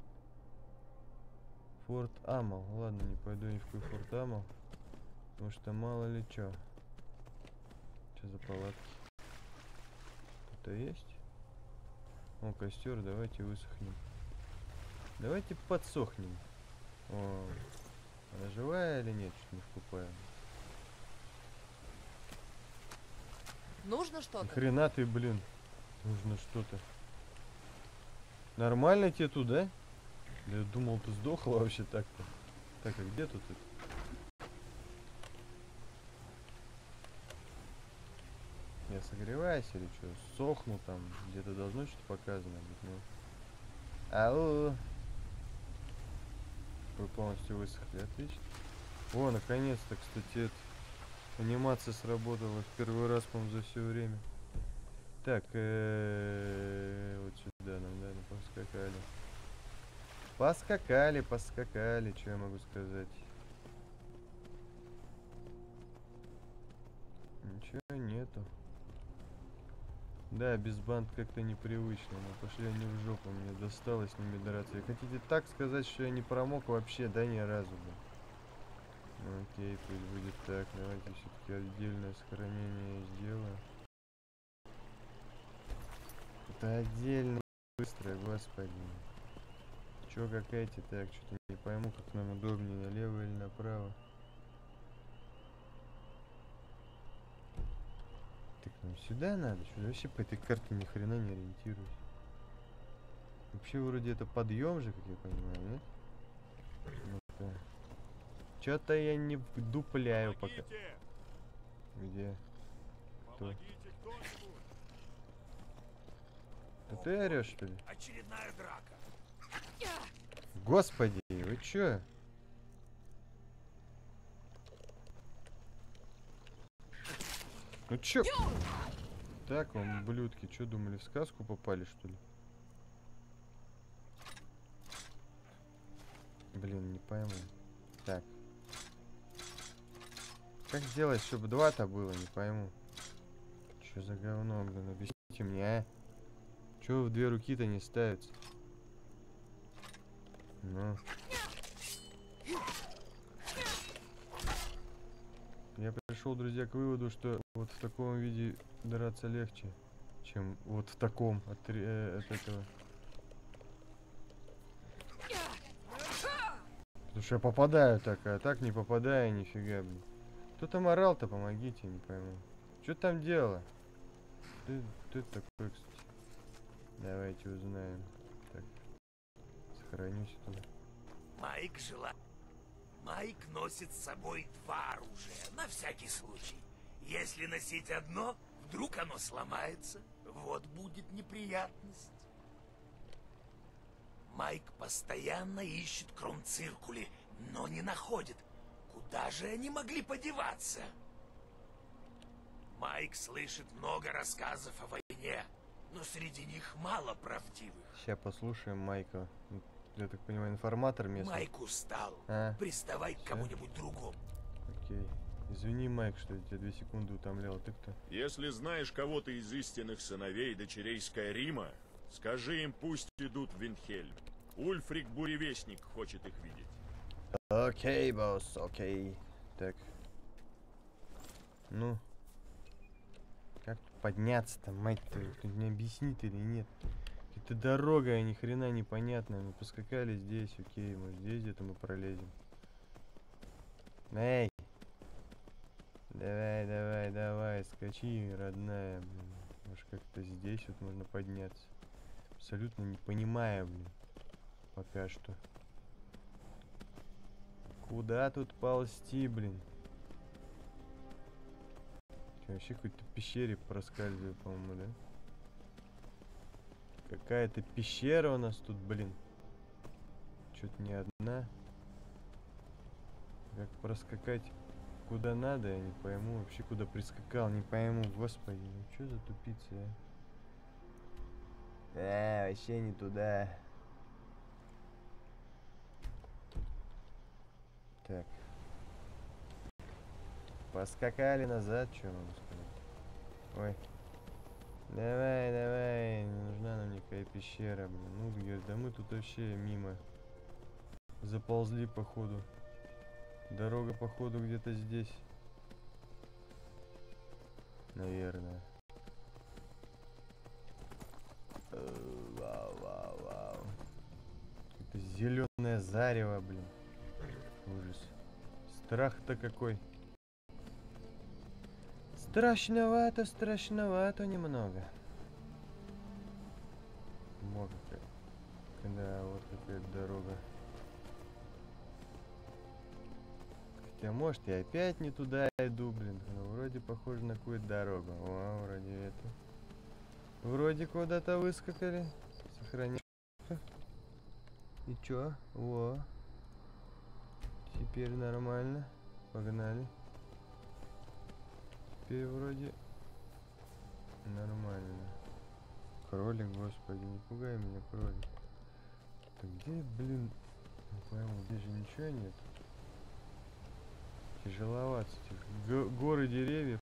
Форт Амал. Ладно, не пойду ни в какой Форт Амал. Потому что мало ли что. Что за палатки? Кто-то есть? О, костер, давайте высохнем. Давайте подсохнем. О, она живая или нет? Что-то не вкупаем. Нужно что-то? Хрена ты, блин. Нужно что-то. Нормально тебе тут, да? Я думал, ты сдохла вообще так-то. Так, а где тут это? Я согреваюсь или что? Сохну там. Где-то должно что-то показано быть, ну. Ау. Вы полностью высохли, отлично. О, наконец-то, кстати, это... анимация сработала в первый раз, по-моему, за все время. Так, вот сюда нам, да, поскакали. Поскакали, что я могу сказать? Ничего нету. Да, без банд как-то непривычно, но пошли они в жопу, мне досталось с ними драться. И хотите так сказать, что я не промок вообще, да, ни разу, бы. Ну, окей, пусть будет так, давайте все-таки отдельное сохранение сделаю. Это отдельно быстро, господи. Чё как эти? Так, что-то не пойму, как нам удобнее, налево или направо. Так, нам сюда надо? Что вообще по этой карте ни хрена не ориентируюсь. Вообще вроде это подъем же, как я понимаю, нет? Ну-ка. Чё-то я не вдупляю пока. Где? Кто? Это ты орешь, что ли? Очередная драка. Господи, вы чё? Ну чё? Так, вам, блюдки, чё думали, в сказку попали, что ли? Блин, не пойму. Так. Как сделать, чтобы 2-то было, не пойму. Чё за говно, блин, объясните мне, а? Чё в 2 руки-то не ставится? Ну. Я пришел, друзья, к выводу, что Вот в таком виде драться легче, чем вот в таком от этого. Потому что я попадаю так, а так не попадаю нифига, блин. Кто там орал-то, помогите, не пойму. Что там дело? Ты такой, кстати. Давайте узнаем. Так, сохранюсь тут. Майк носит с собой 2 оружия, на всякий случай. Если носить одно, вдруг оно сломается, вот будет неприятность. Майк постоянно ищет кромциркули, но не находит. Куда же они могли подеваться? Майк слышит много рассказов о войне, но среди них мало правдивых. Сейчас послушаем Майка. Я так понимаю, информатор местный. Майк устал. Приставай к кому-нибудь другому. Окей. Извини, Майк, что я тебя 2 секунды утомлял. Ты кто? Если знаешь кого-то из истинных сыновей дочерей Скайрима, скажи им, пусть идут в Виндхельм. Ульфрик Буревестник хочет их видеть. Окей, босс, окей. Так. Ну. Как подняться-то, мать-то? Кто мне объяснит или нет? Это дорога, а ни хрена непонятная. Мы поскакали здесь, окей. Может, здесь где-то мы пролезем. Эй! Давай, скачи, родная, блин. Может, как-то здесь вот можно подняться. Абсолютно не понимаю, блин. Пока что. Куда тут ползти, блин? Что, вообще в какой-то пещере проскальзываю, по-моему, да? Какая-то пещера у нас тут, блин. Чё-то не одна. Как проскакать куда надо, я не пойму. Вообще куда прискакал, не пойму. Господи, ну что за тупица, а? Вообще не туда. Так. Поскакали назад, что могу сказать? Ой. Давай, не нужна нам никакая пещера, блин. Ну, говорит, да мы тут вообще мимо. Заползли, походу. Дорога, походу, где-то здесь. Наверное. Вау. Это зеленое зарево, блин. Ужас. Страх-то какой. Страшновато немного. Да, вот какая дорога. Хотя, может, я опять не туда иду, блин. Но вроде похоже на какую-то дорогу. О, вроде это. Вроде куда-то выскакали. Сохраняем. И чё? Во. Теперь нормально. Погнали. Теперь вроде нормально. Кролик, господи, не пугай меня, кролик. Так где, блин, не пойму, здесь же ничего нет. Тяжеловато. Горы деревьев.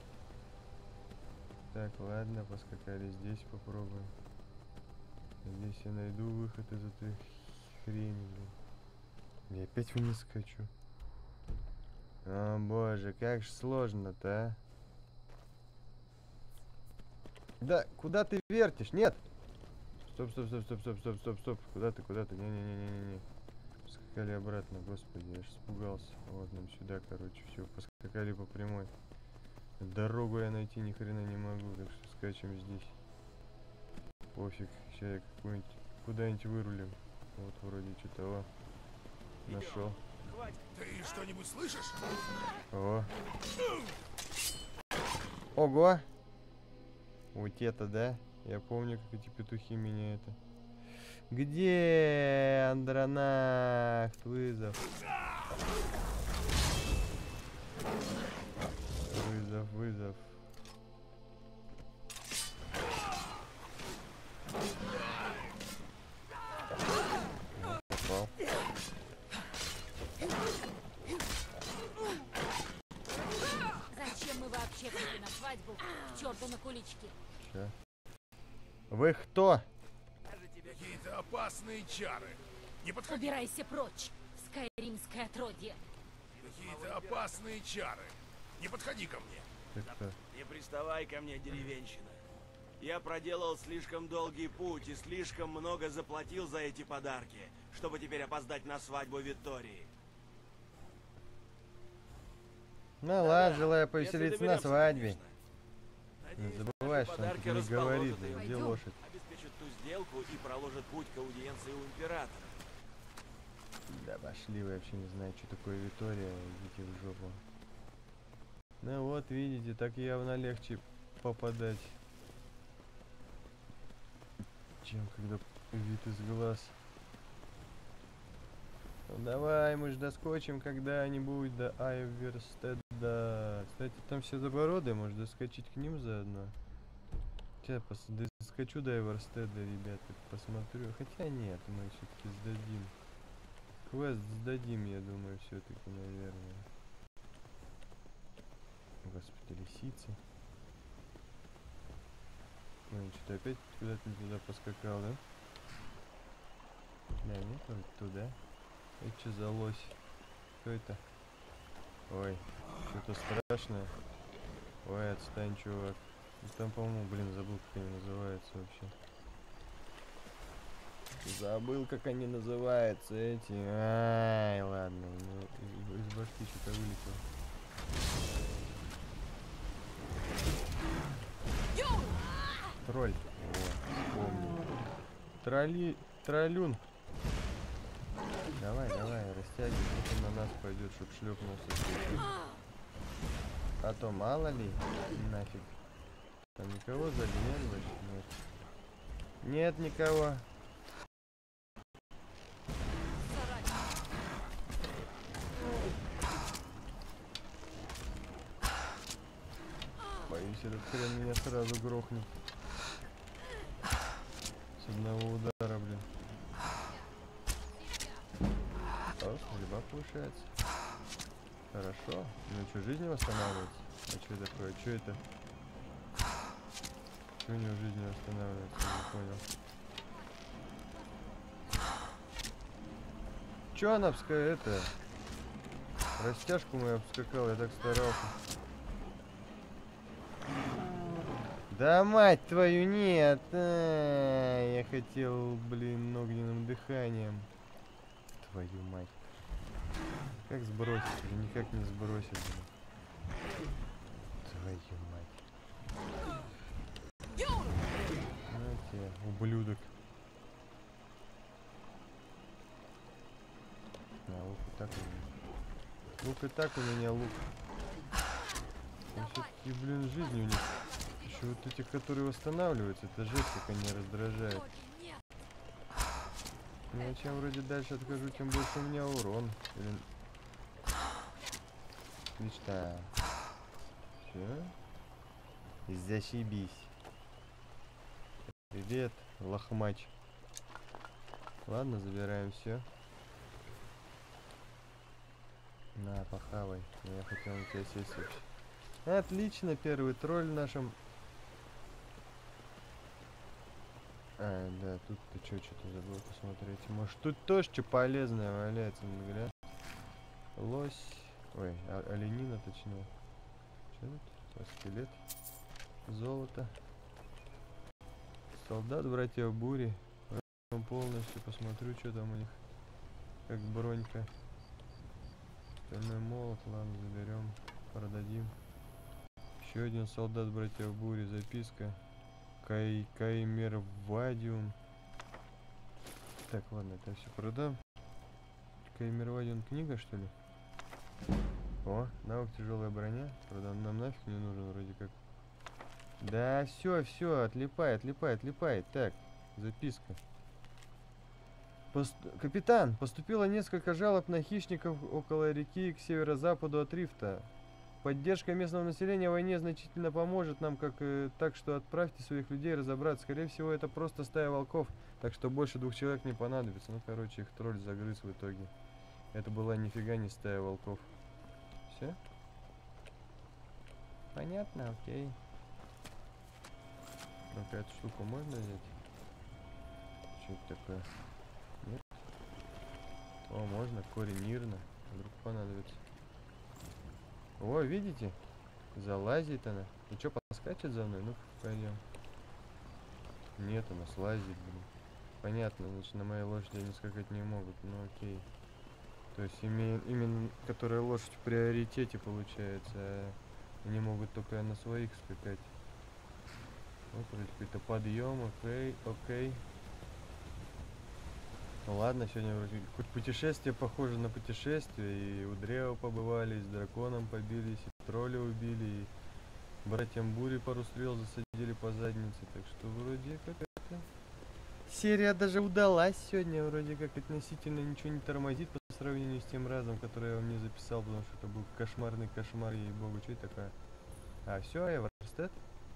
Так, ладно, поскакали здесь, попробуем. Здесь я найду выход из этой хрени, блин. Я опять вниз скачу. О боже, как же сложно-то, а. Да, куда ты вертишь? Нет! Стоп. Куда ты? Не. Поскакали обратно, господи, я аж испугался. Вот нам сюда, короче, все, поскакали по прямой. Дорогу я найти ни хрена не могу, так что скачем здесь. Пофиг, сейчас я какую-нибудь куда-нибудь вырулим. Вот вроде что-то, о, нашел. Ты что-нибудь слышишь? О. Ого! Вот это, да? Я помню, как эти петухи меня это... Где Андронахт? Вызов. Вызов. Попал. Зачем мы вообще пришли на свадьбу? К черту на куличке. Че? Вы кто? Какие-то опасные чары. Не подходи. Убирайся прочь, скайримское отродье. Какие-то опасные чары. Не подходи ко мне. Ты кто? Не приставай ко мне, деревенщина. Я проделал слишком долгий путь и слишком много заплатил за эти подарки, чтобы теперь опоздать на свадьбу Виктории. Ну ладно, желаю если повеселиться на доберемся, свадьбе. конечно. Не Надеюсь, забывай, наши что он подарки тут не говорит, расположат её, где лошадь. обеспечат ту сделку и проложат путь к аудиенции у императора. Да пошли вы, вообще не знаю, что такое Витория, идите в жопу. Ну вот, видите, так явно легче попадать, чем когда вид из глаз. Ну давай, мы ж доскочим когда-нибудь до Айверстеда. Кстати, там все забороды, может доскочить к ним заодно. Сейчас доскочу до Айверстеда, ребята, посмотрю. Хотя нет, мы все-таки сдадим. Квест сдадим, я думаю, все-таки, наверное. Господи, лисицы. Ну, что-то опять куда-то не туда поскакал, да? Да, нет, вроде туда. Это что за лось? Кто это? Ой, что-то страшное. Ой, отстань, чувак. Ну, там, по-моему, блин, забыл, как они называются вообще. Забыл, как они называются, эти. Ай, ладно, ну, из башки что-то вылетело. Тролль. О, вспомнил. Троллюн. Давай, растягивай, потом на нас пойдет, чтоб шлепнулся. А то мало ли, нафиг. Там никого сзади нет больше? Нет. Нет никого. Боюсь, этот хрен меня сразу грохнет. С одного удара, блин. О, стрельба повышается. Хорошо. Ну что, жизнь восстанавливается? А что такое? Что это? Что у него жизнь восстанавливается? Не понял. Че она это? Растяжку мою обскакал, я так старался. Да мать твою, нет! Я хотел, блин, огненным дыханием. Твою мать. Как сбросить? Или никак не сбросить, блин. Твою мать. На тебе, ублюдок. А, лук и так у меня. Лук и так у меня лук. Все-таки, блин, жизнь у них. Еще вот этих, которые восстанавливаются, это жесть, как они раздражают. Ну, а чем вроде дальше отхожу, тем больше у меня урон. Блин. Отлично. Все. Зашибись. Привет, лохмач. Ладно, забираем все. На, похавай. Я хотел на тебя сесть вообще. Отлично, первый тролль в нашем. А, да, тут ты что-то забыл посмотреть. Может, тут тоже что полезное валяется, взгляд. Лось. Ой, оленина точнее. Что тут? Скелет. Золото. Солдат, братьев бури. Полностью посмотрю, что там у них. Как бронька. Стальной молот, ладно, заберем. Продадим. Еще один солдат, братьев бури. Записка. Каймервадиум. Так, ладно, это все продам. Каймервадиум книга, что ли? О, навык тяжелая броня. Правда, нам нафиг не нужен вроде как. Да, все, отлипай. Так, записка. Капитан, поступило несколько жалоб на хищников около реки к северо-западу от рифта. Поддержка местного населения в войне значительно поможет нам, так что отправьте своих людей разобраться. Скорее всего, это просто стая волков, так что больше 2 человек не понадобится. Ну, короче, их тролль загрыз в итоге. Это была нифига не стая волков. Все? Понятно, окей. Ну-ка, эту штуку можно взять? Что это такое? Нет? О, можно, корень нирна. Вдруг понадобится. О, видите? Залазит она. Ну что, поскачет за мной? Ну, пойдем. Нет, она слазит, блин. Понятно, значит, на моей лошади они скакать не могут. Ну, окей. То есть именно, которая лошадь в приоритете получается, а они могут только на своих скакать. Вот вроде какой-то подъем, окей. Ну ладно, сегодня вроде хоть путешествие похоже на путешествие, и у древа побывали, и с драконом побились, и тролля убили, и братьям Бури пару стрел засадили по заднице, так что вроде как это... Серия даже удалась сегодня, вроде как относительно ничего не тормозит по сравнению с тем разом, который я вам не записал, потому что это был кошмарный кошмар, ей-богу, что это такое? А, все, Эверстед?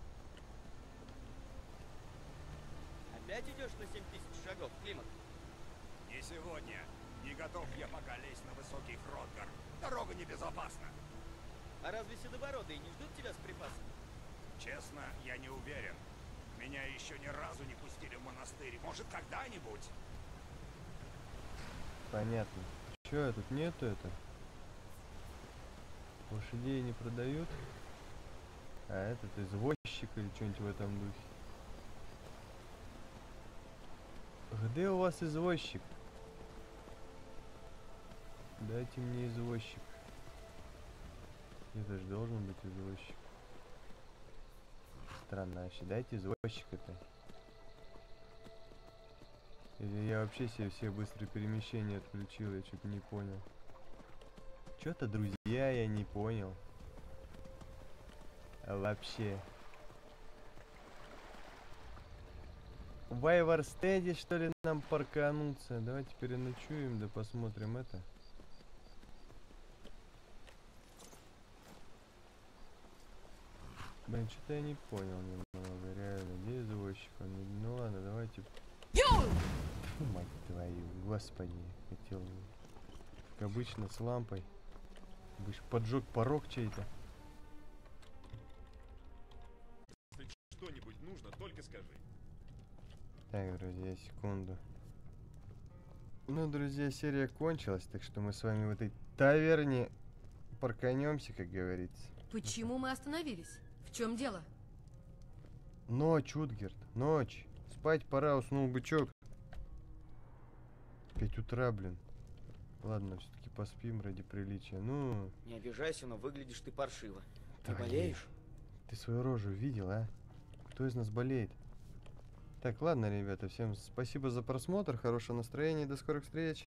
Опять идешь на 7000 шагов, Климат? Не сегодня. Не готов я пока лезть на высокий Хротгар. Дорога небезопасна. А разве седобородые не ждут тебя с припасами? Честно, я не уверен. Меня еще ни разу не пустили в монастырь. Может, когда-нибудь? Понятно. Чё, тут нету это? Лошадей не продают? А этот извозчик или что-нибудь в этом духе? Где у вас извозчик? Дайте мне извозчик. Это же должен быть извозчик. Странно вообще. Дайте извозчика-то. Или я вообще себе все быстрые перемещения отключил, я что-то не понял. Что-то, друзья, я не понял. А вообще. В Эверстеде, что ли, нам паркануться? Давайте переночуем, да посмотрим это. Блин, что-то я не понял немного, реально. Где извозчик? Ну ладно, давайте. Фу, мать твою, господи. Хотел, как обычно, с лампой. Будешь поджег порог чей-то. Если что-нибудь нужно, только скажи. Так, друзья, секунду. Ну, друзья, серия кончилась, так что мы с вами в этой таверне парканемся, как говорится. Почему мы остановились? В чем дело? Ночь, Утгерт, ночь. Спать пора, уснул бычок. 5 утра, блин. Ладно, все-таки поспим ради приличия. Ну... Не обижайся, но выглядишь ты паршиво. Ты Да болеешь? Ты свою рожу видел, а? Кто из нас болеет? Так, ладно, ребята, всем спасибо за просмотр, хорошего настроения, до скорых встреч.